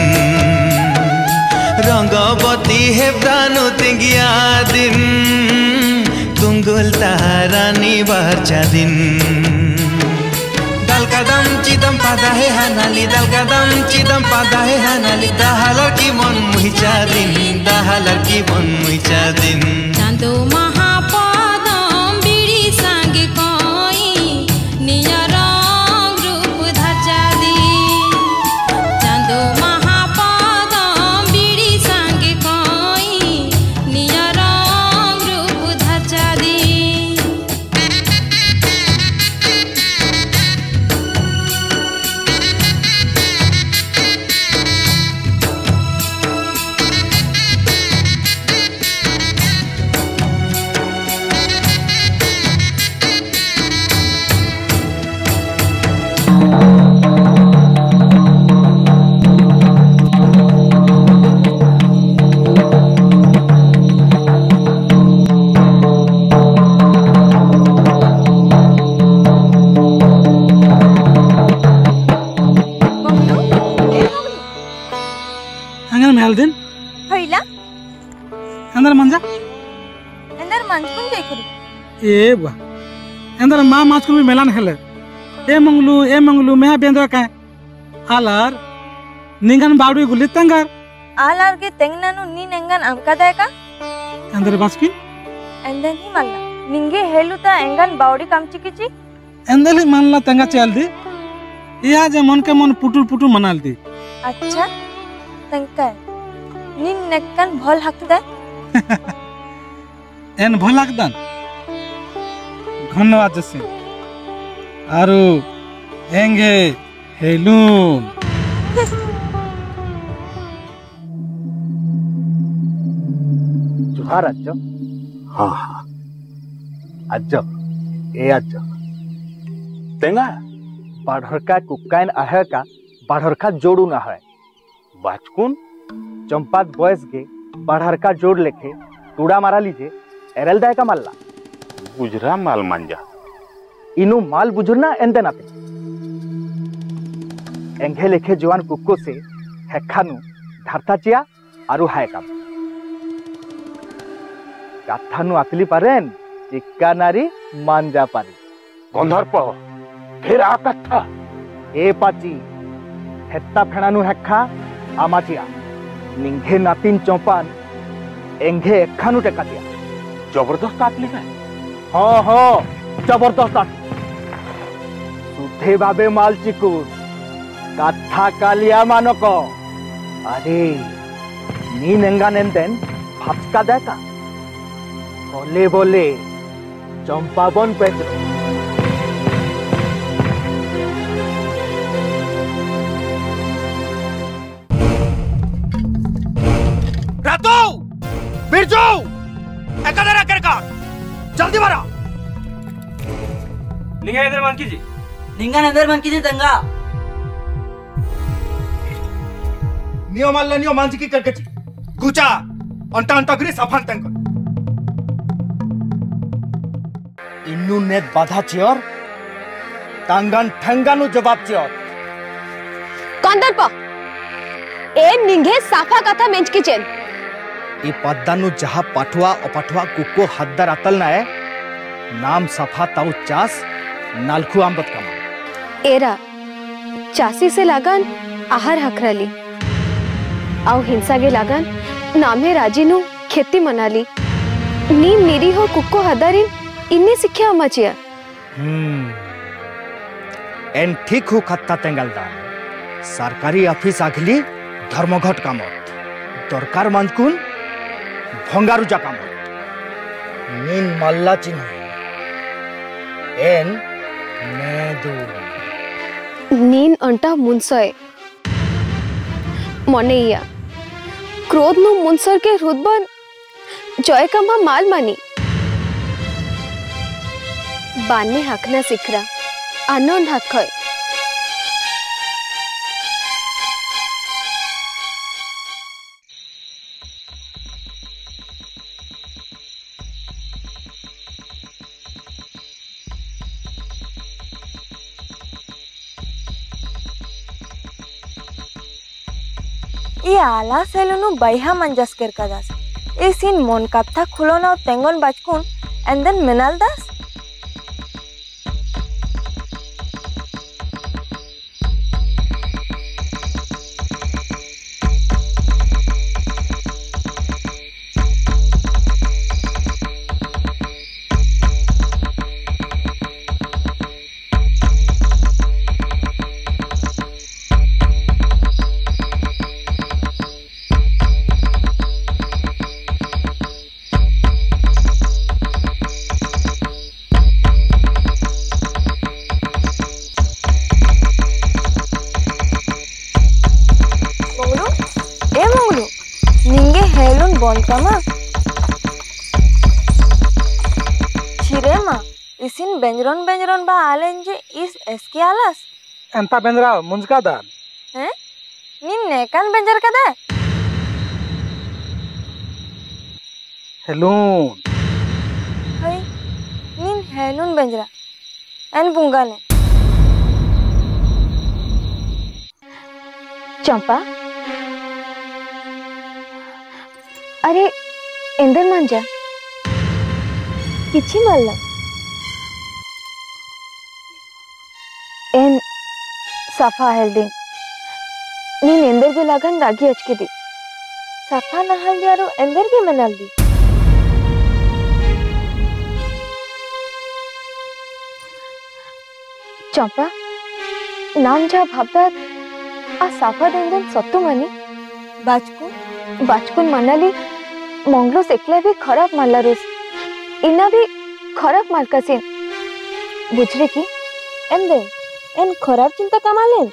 S11: रंगवती हेब्दानु तेंगिया दिन तुंगुल तारानी वारचा दिन दलकदम चिदम पादा है हानाली दलकदम चिदम पादा है हानाली दहालर की मन मुहिचा दिन दहालर की मन मुहिचा दिन
S12: चांदो महापदम बीड़ी सांगे कोई निया रंग रूप धाचा दी चांदो महापदम बीड़ी सांगे कोई निया रंग रूप धाचा दी
S10: हंगन में दिन
S4: होइला
S10: अंदर मंजा
S4: अंदर मांचकुन देखुरी
S10: ए बा अंदर मां माचकुन भी मेलान हेले ए मंगलू मैं बेंदो का आलार निंगन बावड़ी गुली तंगार
S4: आलार के तेंगनानु नी नेंगन अंका का
S10: अंदर बास्किन
S4: अंदर ही मल्ला निंगे हेलुता एंगन बावड़ी कामचिकिची
S10: अंदर ही मानला तंगा चल दी या जे मन के मन पुटुर पुटुर मनाल दी
S4: अच्छा तंका निन नेक्कन भल हकदा
S10: एन भल हकदन धन्यवाद जसी आरो एंगे हेलून
S14: जुहार अज्जो।
S3: हाँ हाँ
S14: अज्जो ए अज्जो
S3: तेंगा
S14: बाढ़रका कुकाइन आहे का बाढ़रका जोड़ू ना है
S3: बाचकुन
S14: चंपात बॉयस के बाढ़रका जोड़ लेके टूड़ा मारा लीजिए एरल दाय का मल्ला
S3: गुजरा माल मांजा
S14: इनु माल बुजुर्ना एंते नाते एंगे लेखे जवान कुक्को से हेखानु धारता चिया आरु हाय काम काथानु आतली पारेन चिक्का नारी मांजा पारी
S3: गंधर्प फिर आ कथा
S14: ए पाची हेत्ता फेणानु हेखा आमाचिया निंगे नातिन चौपान एंगे एखानु टेका दिया
S3: जबरदस्त आतली का
S14: हाँ हाँ जबरदस्त आतली सुधे बाबे माल चिकुस काथा कालिया मानक अरे नी नेंगा नेंदेन भापका देका बोले बोले चंपाबन पेट्रो
S15: रातो बिरजू एकादरा करका जल्दी मारा
S16: निंगा इधर मान कीजिए
S5: निंगा नंदर मन कीजिए दंगा
S14: नियो माल नियो मांझी की करकची गुचा अंटा अंटा करी सफान तंग इन्नु ने बाधा चियर तांगन ठंगानु जवाब चियर
S8: कंदरप ए निंगे साफा कथा मेंच किचन
S14: ई पद्दानु जहा पाठवा अपाठवा कुको हद्दर अतल ना है नाम सफा ताऊ चास नालखु आंबत कमा
S8: एरा चासी से लागन आहार हकराली आउ हिंसा गे लागन नामे राजीनु खेती मनाली नी निरी हो कुको हदारिन इन्ने शिक्षा अमाचिया
S14: एन ठीक हो खत्ता तेंगलदान सरकारी ऑफिस आगली धर्मघट कामत दरकार मानकुन भंगारुजा कामत नीन मल्ला चिन्ह एन नेदु
S8: नीन अंटा मुनसय मनेया क्रोध नु मुनसर के हृदबन जय कमा माल मानी बाने हाकना सिखरा आनंद हाखय
S4: ये आला सेलुनु बैहा मंजस कर का दास ए सीन मन कथा खुलोना तेंगन बाचकुन एंड देन मिनाल दास बोलतामा छिरे मा इसिन बेंजरन बेंजरन बा आलेन जे इस एसके आलास
S10: एंता बेंजरा मुंजका दान
S4: हैं निन नेकन बेंजर कदा
S10: हेलून
S4: हई निन हेलून बेंजरा एन बुंगाले
S8: चंपा अरे इंदर मांजा किछि मल्ला एन सफा हेल्दी नीन इंदर के लागन रागी अचके दी सफा नहल दियारो इंदर के मनाल दी चंपा नाम जा भाबदा आ साफा देंगन सत्तु मानी बाचकुन मनाली मंगलो सेकला भी खराब मारला रोज इना भी खराब मारका से बुझरे की एंदे
S4: एन खराब चिंता कमालेन।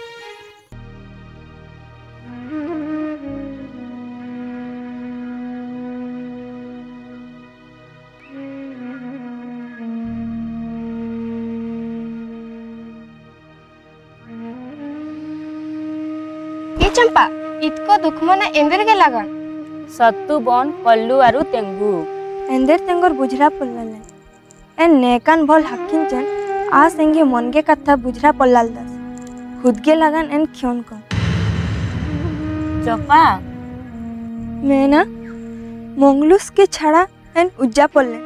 S8: चंपा इतको दुख मना एंदर के लगन
S6: सत्तू बन कल्लू आरु तेंगू
S4: एंदर तेंगोर बुझरा पल्लाले एन नेकान भल हकिन चन आ संगे मन के कथा बुझरा पल्लाल दस खुद के लगन एन क्यों को
S6: चंपा
S4: मैं ना मंगलूस के छड़ा एन उज्जा पल्ले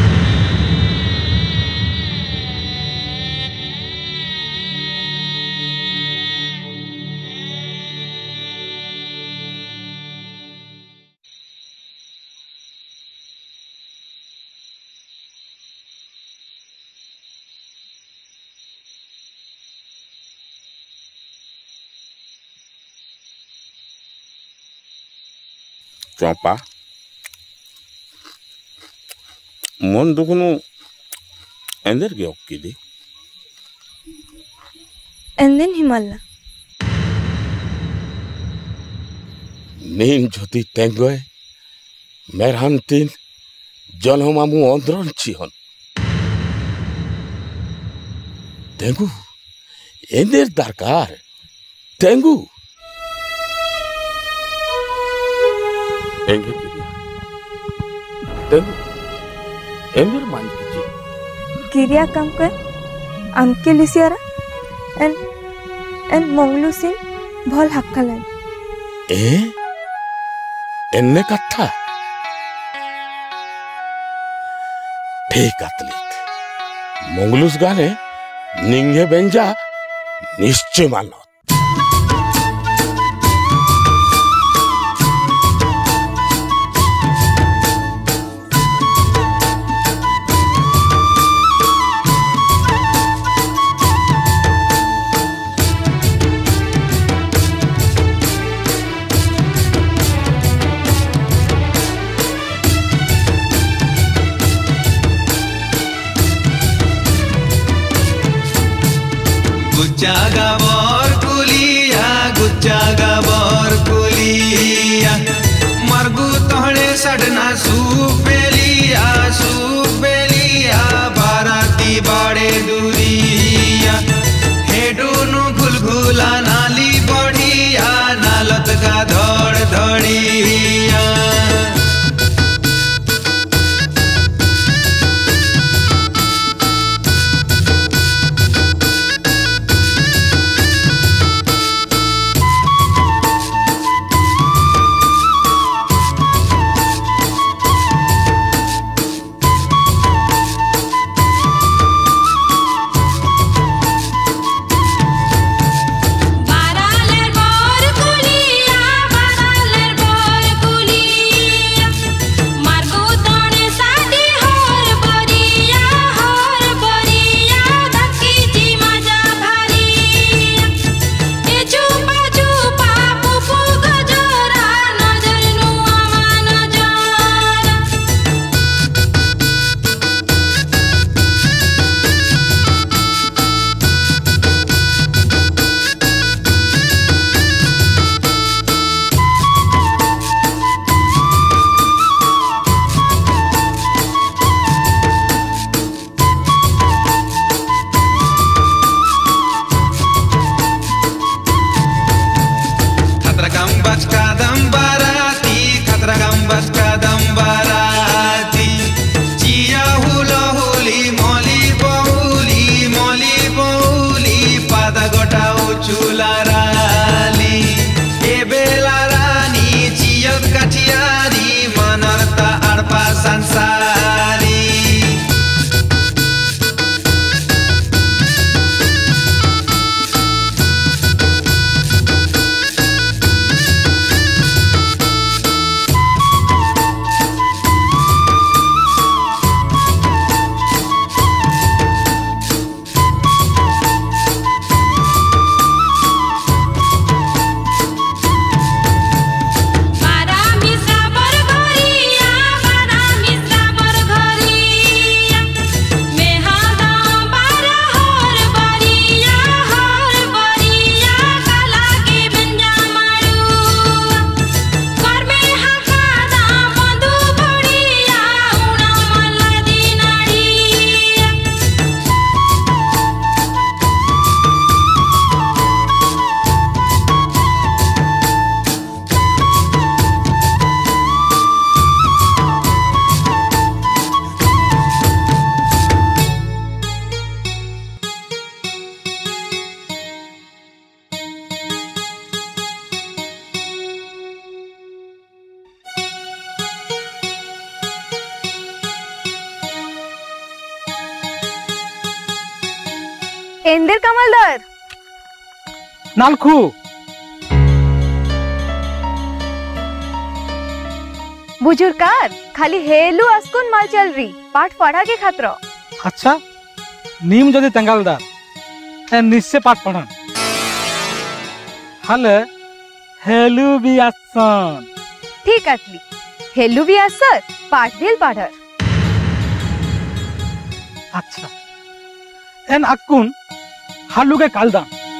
S3: चंपा मन दुखनु एंदर के ओक्कीदी
S4: एंदिन हिमालय
S3: नीन ज्योति तेंगोय मेरहन तीन जनमामु अंदरन चिहन तेंगू एंदर दरकार तेंगू एंगे किरिया तेंगू एंदर मान कीजिए
S4: किरिया काम कर आमके लिसियारा एन मंगलू सिंह भल हक्कालन
S3: एन्ने कथा ठीक अतलित मंगलूस गाने निंगे बेंजा निश्चय मानो
S11: गुच्चा बर कुलिया मरगु तोहड़े सडना सुपेलिया बाराती बाड़े दूरिया हेडूनु घुलघुला नाली बढ़िया नालत का धड़ धड़िया
S8: एंदेर कमलदार
S10: नालखू
S8: बुजुर्गार खाली हेलू आसकुन माल चल रही पाठ पढ़ा के खातिर।
S10: अच्छा नीम जदि तेंगालदार निश्चय पाठ पढ़न हले हेलू भी आसन
S8: ठीक आतली हेलू भी आसर पाठ भेल पाढ़र।
S10: अच्छा एन अक्कुन हालू के कालदा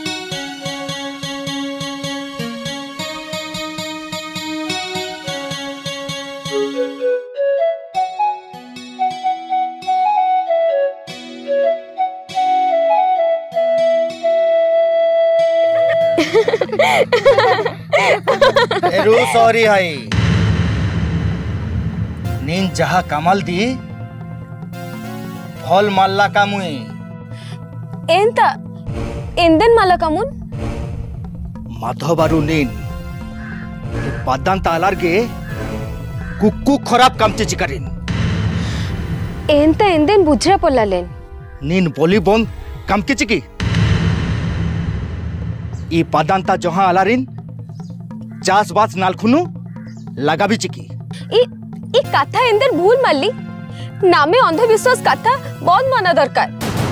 S14: सॉरी हाई नीन जहा कमल दी फल माल्ला का मुई
S8: एंता एंदन माला कमुन
S14: माधवबारू नीन पादान तालार गे कुक्कू खराब काम चिकरिन
S8: एंता एंदन बुझरा पोलालेन
S14: नीन बोली बोन काम चिकी ई पादांता जहां आलारिन चास बास नालखुनु लगा भी चिकी
S8: ई कथा एंदर भूल माली नामे अंधविश्वास कथा बहुत माना दरकार।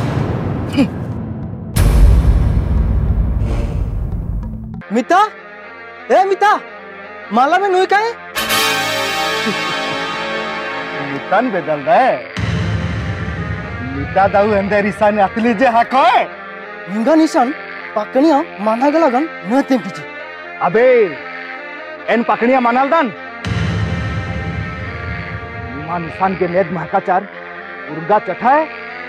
S2: मिता ए मिता माला में नुई काहे
S13: मितान बेदल रे मिता दाऊ अंदर ईशान अतली जे हाकोय
S2: हिंगा निशान पाकनिया माना गलागन न तेंकिची
S14: अबे एन पकड़िया मानालदान निशान के नेद महकाचार उर्गा चठाए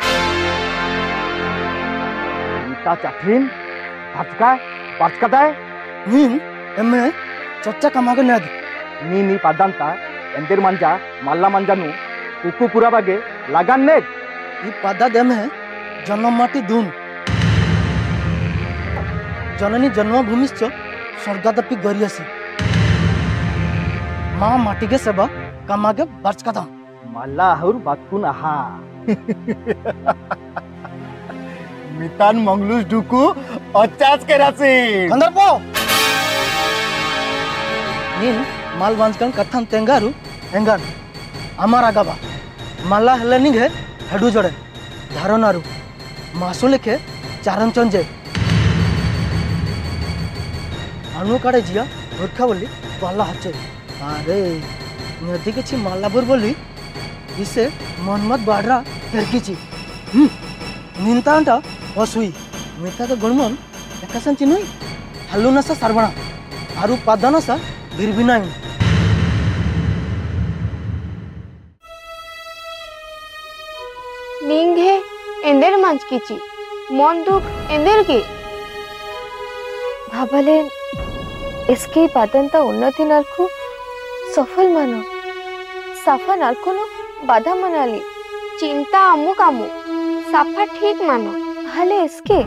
S14: नीता चठीन भटका पचकदाए
S2: नीन एमे चच्चा कमागे नेद
S14: नी पादांता एंदेर मंजा माल्ला मंजानु कुकु पुरा बागे लगान नेद
S2: ई पादा देमे जन्म माटी दून जननी जन्मभूमिश्च स्वर्गादपि गरियसी माँ माटी के सेवा कमागे बर्चकदम
S14: माला हर बातकुन आहा
S13: मितान मंगलूस डुकू 50 के राशि
S2: अंदर पो नीन माल बांचकन कथन तेंगारू एंगान अमार आगाबा माला हेलेनिंग है हेडू जोड़े धारनारू मासु लेके चारन चंजे अनु काड़े जिया मूर्खा बोली पाला हचे अरे नदी के छि मालापुर बोली इसे मोहम्मद बाडरा तेरकीची निंता अंटा वसुई मिता के गुणमन एकसन चिनुई हल्लू नसा सरबणा आरु पादानसा बिरबिनाई
S8: निंग है एंदेर मंच कीची मन दुख एंदेर के भाबले इसके पादंता उन्नति नालखु सफल मानो साफा नालखु नो बाधा मनाली चिंता आमु कामु साफा ठीक मानो हाले इसके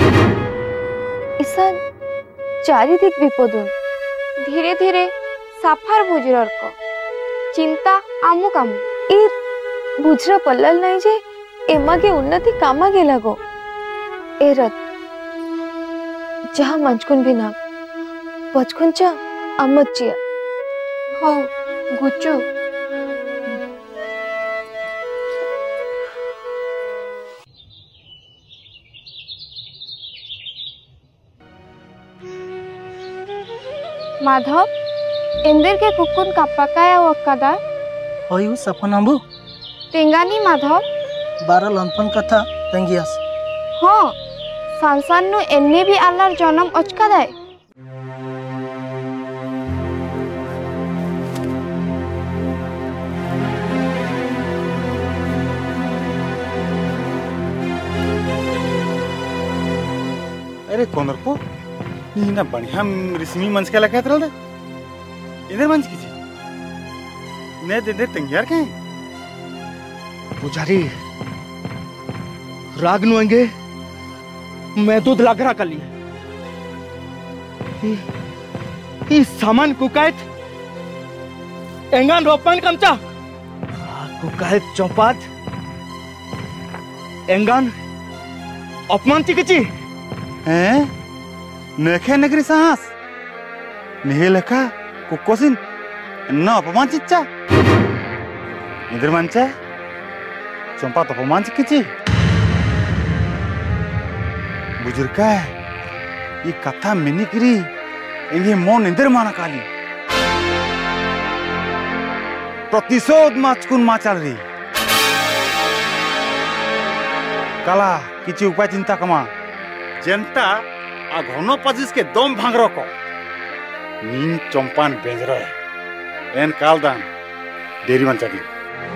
S8: इसान चारि दिक विपदुन धीरे धीरे साफार बुजरर को चिंता आमु कामु इ बुजरा पल्लल नहीं जे एमागे उन्नति कामागे लगो एरत जहाँ मंचकुन भी ना पचकुंचा अमचिया हो गुच्चू माधव इंदिर के कुकुन कापाकाया वक्कादा
S2: होयु सपनांबु
S8: तेंगानी माधव
S2: 12 लंपन कथा तेंगियास
S8: हाँ सांसानु एन्ने भी आल्लार जन्म अचकादाय
S13: अरे कोनर को नीना बढ़िया रिश्मी मंच के लगा तरल इधर मंच कीजिए ने दे दे तंगियार के
S14: पुजारी राग नुएंगे मैं दूध लागरा कर लिया सामान कुकायत एंगान रोपन कमचा कुकायत चौपात एंगान अपमान चिकिची
S13: हैं नेखे नेगरी सांस निहे लेखा कुकोसिन न अपमान चिच्चा इधर मंचा चंपा तो अपमान चिकिची बुजुर्गा ये कथा मिनिकरी इंगे मन इंदर माना काली प्रतिशोध माचकुन माचाल री काला किसी उपाय चिंता कमा जनता आ घन पजिस के दम भांग रखो नीन चंपान बेजरो एन कालदान देरी मन चली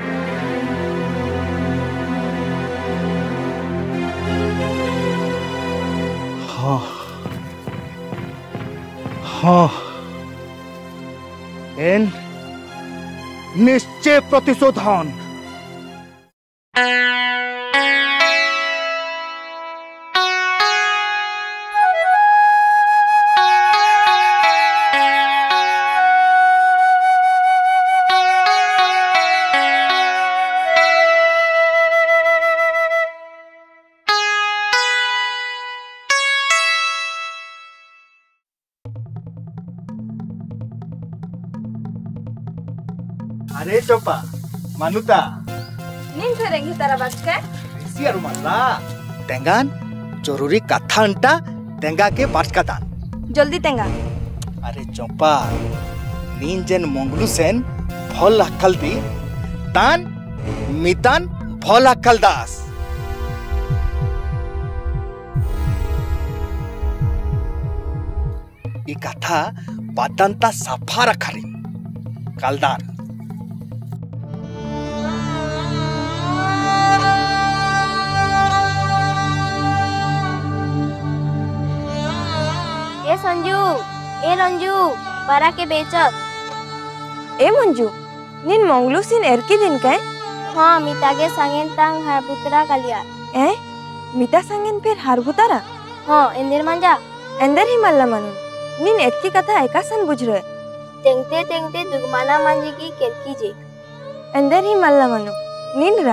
S14: हाँ हाँ एन निश्चय प्रतिशोधन अरे चंपा मानुता
S4: नीन फेरेंगी तारा बच्चे
S14: सियार माला तेंगान जरूरी कथा अंटा तेंगा के बात का दान
S4: जल्दी तेंगा
S14: अरे चंपा नीन जेन मंगलू सेन भल अक्कल दी तान मितान भल अक्कल दास ये कथा बादांता साफा रखारी कालदार
S4: संजू ए रंजू बारा के बेचत ए मंजू निन मंगलू सिन एरकी दिन के हां मिता के संगेन तांग हारबुतरा कालिया ए मिता संगेन फिर हारबुतरा हां इंदर मंजा अंदर ही मल्ला मनु निन एरकी कथा एका सन बुझरे तेंगते तेंगते दुगमाना मंजी की केरकी जे अंदर ही मल्ला मनु निन रा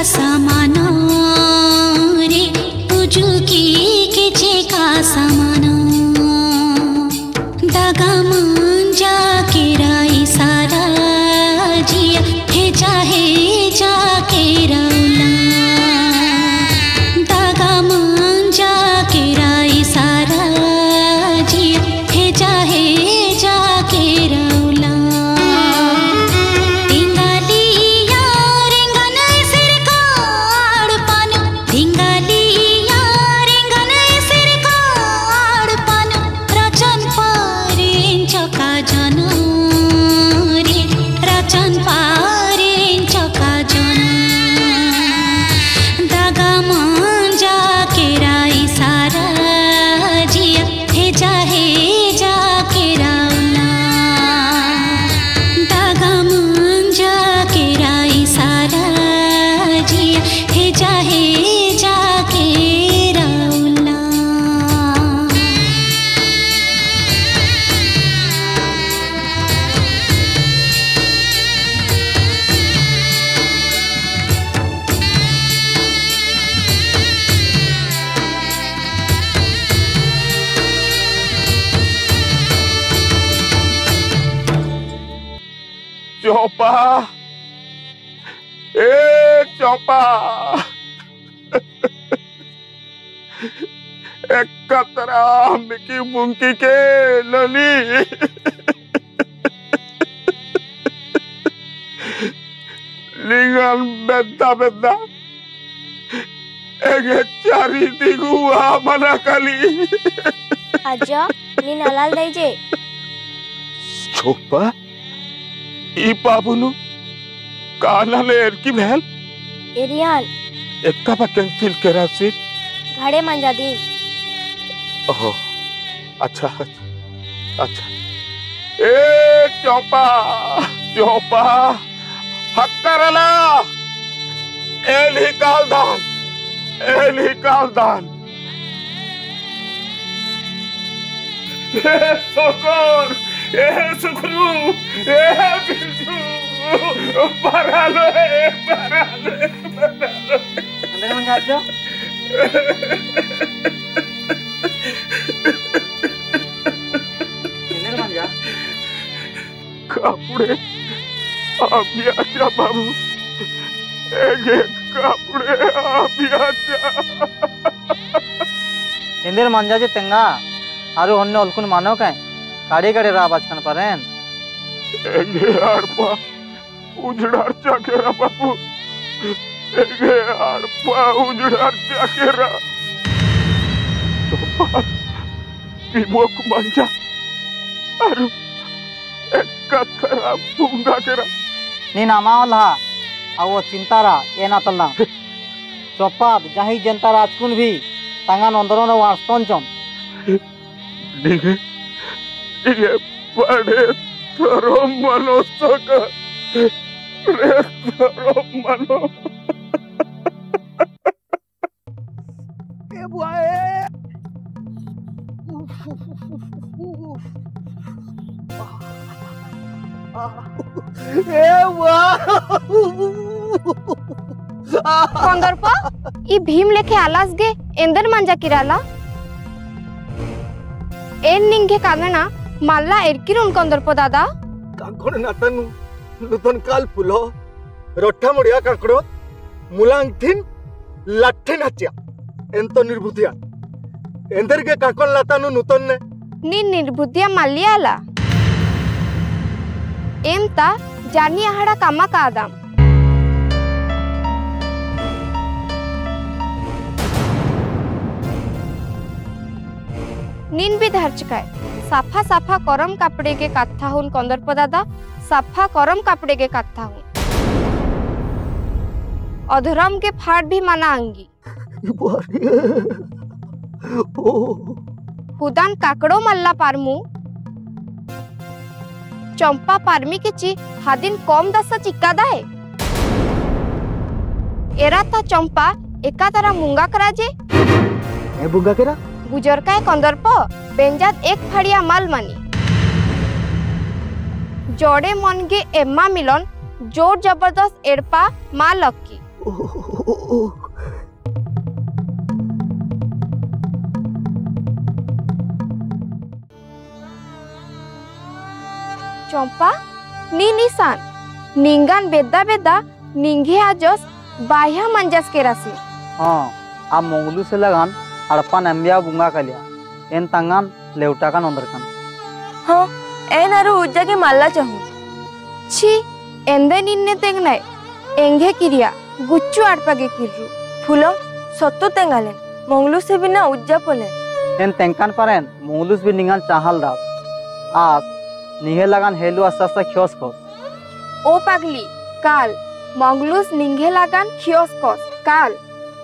S12: सामान रे तुजुकी किचे का सामान दागा मांजा के राई सारा जिया हे जा के रौला दागा मांजा के राई सारा जिया हे जा के रौला
S3: चौपा ए चौपा एक कतरा मिकी मुंकी के लली लिंगन बेद्दा बेद्दा एक चारी दिगुआ मना कली
S4: अज्जा नी नलाल दईजे
S3: चौपा ई बाबुनु कानाले एरकी भेल
S4: एरियान
S3: एक्का बा कैंसिल करा सीट
S4: घाड़े मंजा दी
S3: ओहो अच्छा अच्छा ए चौपा चौपा हक्करला एली कालदान ए सोकोर ए सुखरू ए बिरजू परालो
S5: अंदर में जाओ अंदर में जा
S3: कापुड़े अभी आजा बाबू एगे कापुड़े अभी आजा
S5: इंदर मंजा जे तेंगा आरो अन्य अलकुन मानो काय काड़े काड़े रा बाज कन परेन
S3: एगे आड़पा उजड़ार चाकेरा बाबू एगे आड़पा उजड़ार चाकेरा चौपा विमोक मंजा आरो एक्का थरा बुंगा केरा
S5: नी नामा वाला आवो चिंतारा ए ना तल्ला चौपाद जही जनता राजकुन भी तांगान अंदरों वास्तवन चम
S3: ये बड़े थरो मनो सका रे थरो मनो
S2: ए बुआए ए
S8: कंदर्प ई भीम लेखे आलास गे एंदर मंजा किराला एन निंगे कागना माल्ला एरकिरुन कंदर्प दादा
S2: कांकोण नातनु नूतन काल पुलो रोठा मुड़िया कांकोड़ मुलांग थिन लाठे नाचिया एंतो निर्बुद्धिया एंदर के कांकोण लातानु नूतन ने
S8: नी निर्बुद्धिया मालियाला एमता जानी आहड़ा कामा कादाम नीन भी धर्चकाय साफा साफा करम कापड़े के कथा हुन कंदर्प दादा साफा करम कापड़े के कथा हुन अधरम के फाड़ भी मना अंगी हुदान काकड़ो मल्ला पारमु चंपा पारमी के ची हादिन कम दसा चिक्का दाए एरा था चंपा एका तारा मुंगा कराजे
S2: ए बुंगा केरा
S8: गुजर का कंदर्प बेंजात एक फड़िया माल मानी जोड़े मन गे एम्मा मिलन जोर जबरदस्त एड़पा माँ लक्की
S4: चंपा नी निशान निंगान बेदा बेदा निंगे आजस बाह्या मंजस के राशि
S5: हाँ आ मंगलू से लगान हड़प्पा नंबिया बुंगा कलिया एन तंगान लेवटा का नंदर कान
S4: हाँ एन आरो उज्जा के माल्ला चाहूं छी एंदे निन्ने तेंगनाय एंगे किरिया गुच्चू आड़पागे किरु फूलो सत्तु तेंगालेन मंगलू से बिना उज्जा पोलेन
S5: एन तेंकान पारेन मंगलूस भी निंगान चाहल दास आज निहे लगान हेलु अस्सा खियोस कोस
S4: ओ पागली काल मंगलूस निंगे लगान खियोस कोस काल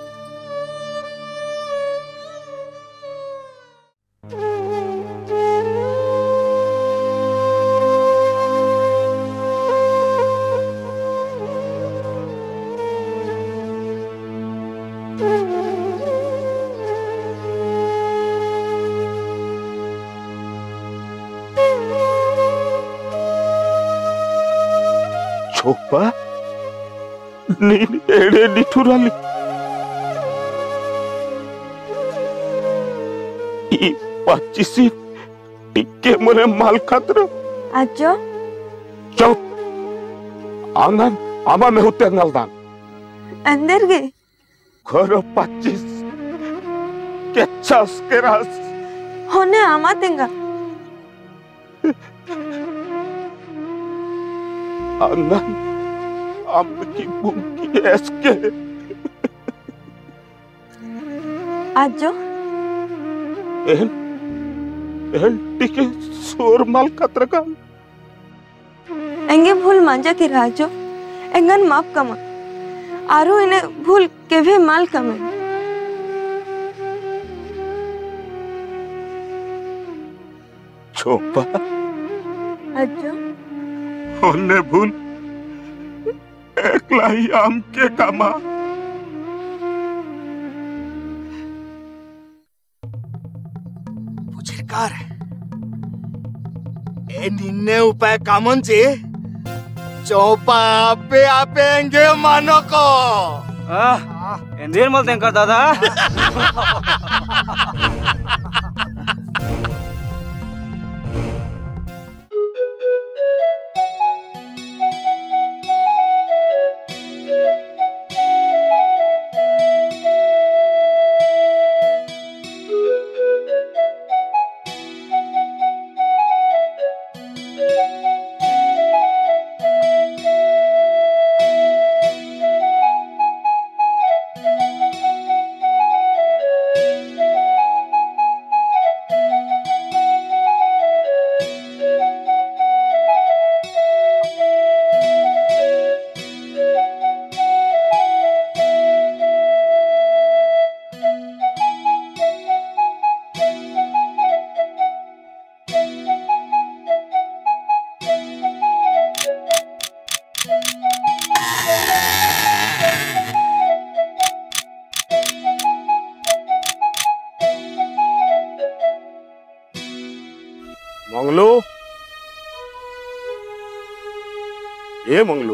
S3: चोपा नीन एड़े निठुराली ई पच्चीसी टिके मने माल खातर
S4: आजो
S3: चौ आंगन आमा में होते नलदान
S4: अंदर गे
S3: घर 25 के 50 के रास
S4: होने आमा तेंगा
S3: आंगन आम की बुंकी एसके
S4: आजो
S3: एहन टिके सोर माल खातर का
S4: एंगे भूल मांजा के राजो एंगन माफ कमा आरो इने भूल केवे माल कमे
S3: चोपा
S4: आजो
S3: होने भूल एकला ही आम के कामा
S14: पुचिरकार ए निन्ने उपाय कामन से चौपा आपे आपे एंगे मानो को
S5: एंदेर मल तेंका दादा
S3: मंगलू ए मंगलू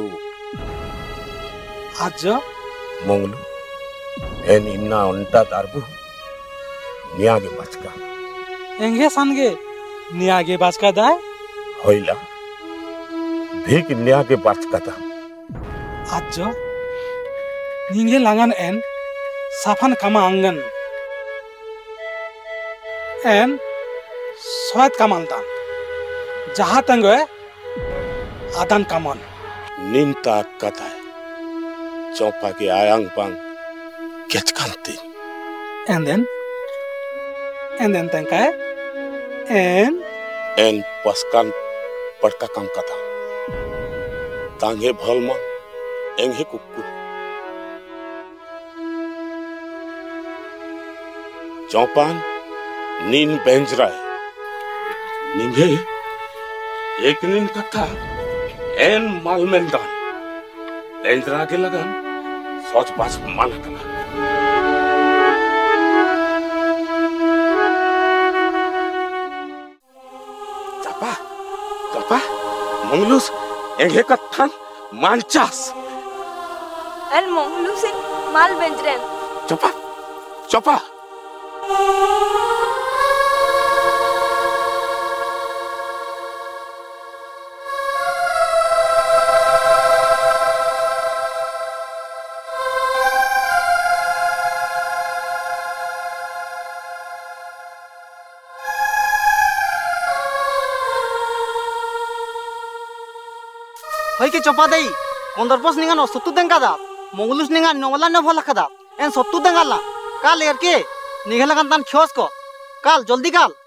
S10: आज
S3: मंगलू ए निन्ना उंटा तारबू नियागे बचका
S10: एंगे सानगे नियागे बाचका दाय
S3: होइला भीक नियागे बचका ता
S10: आज निंगे लांगन एन साफान कामा अंगन एन स्वाद कामालतान जहाँ तंग आदान कामान
S3: निंता कथा चौपा के आयांग पांग केचकांती
S10: and then tangka
S3: and paskan parka kam kata tanghe bhalma enghe kukku चौपान नीन बेंजरा निंगे एक नीन कथा एन मालमेंदान बेंजरा के लगन सोच पास मान कना चपा चपा मंगलूस एंगे कथा मानचास
S4: एन मंगलू सिंह माल बेंजरेन
S3: चपा चपा
S5: हई के चपा दई कंदरपस निंगा नो सत्तु देंगा दा मंगलूस निंगा नवला न भला खदा एन सत्तु देंगा ला काल यार के निघला कान तान खियोस को काल जल्दी काल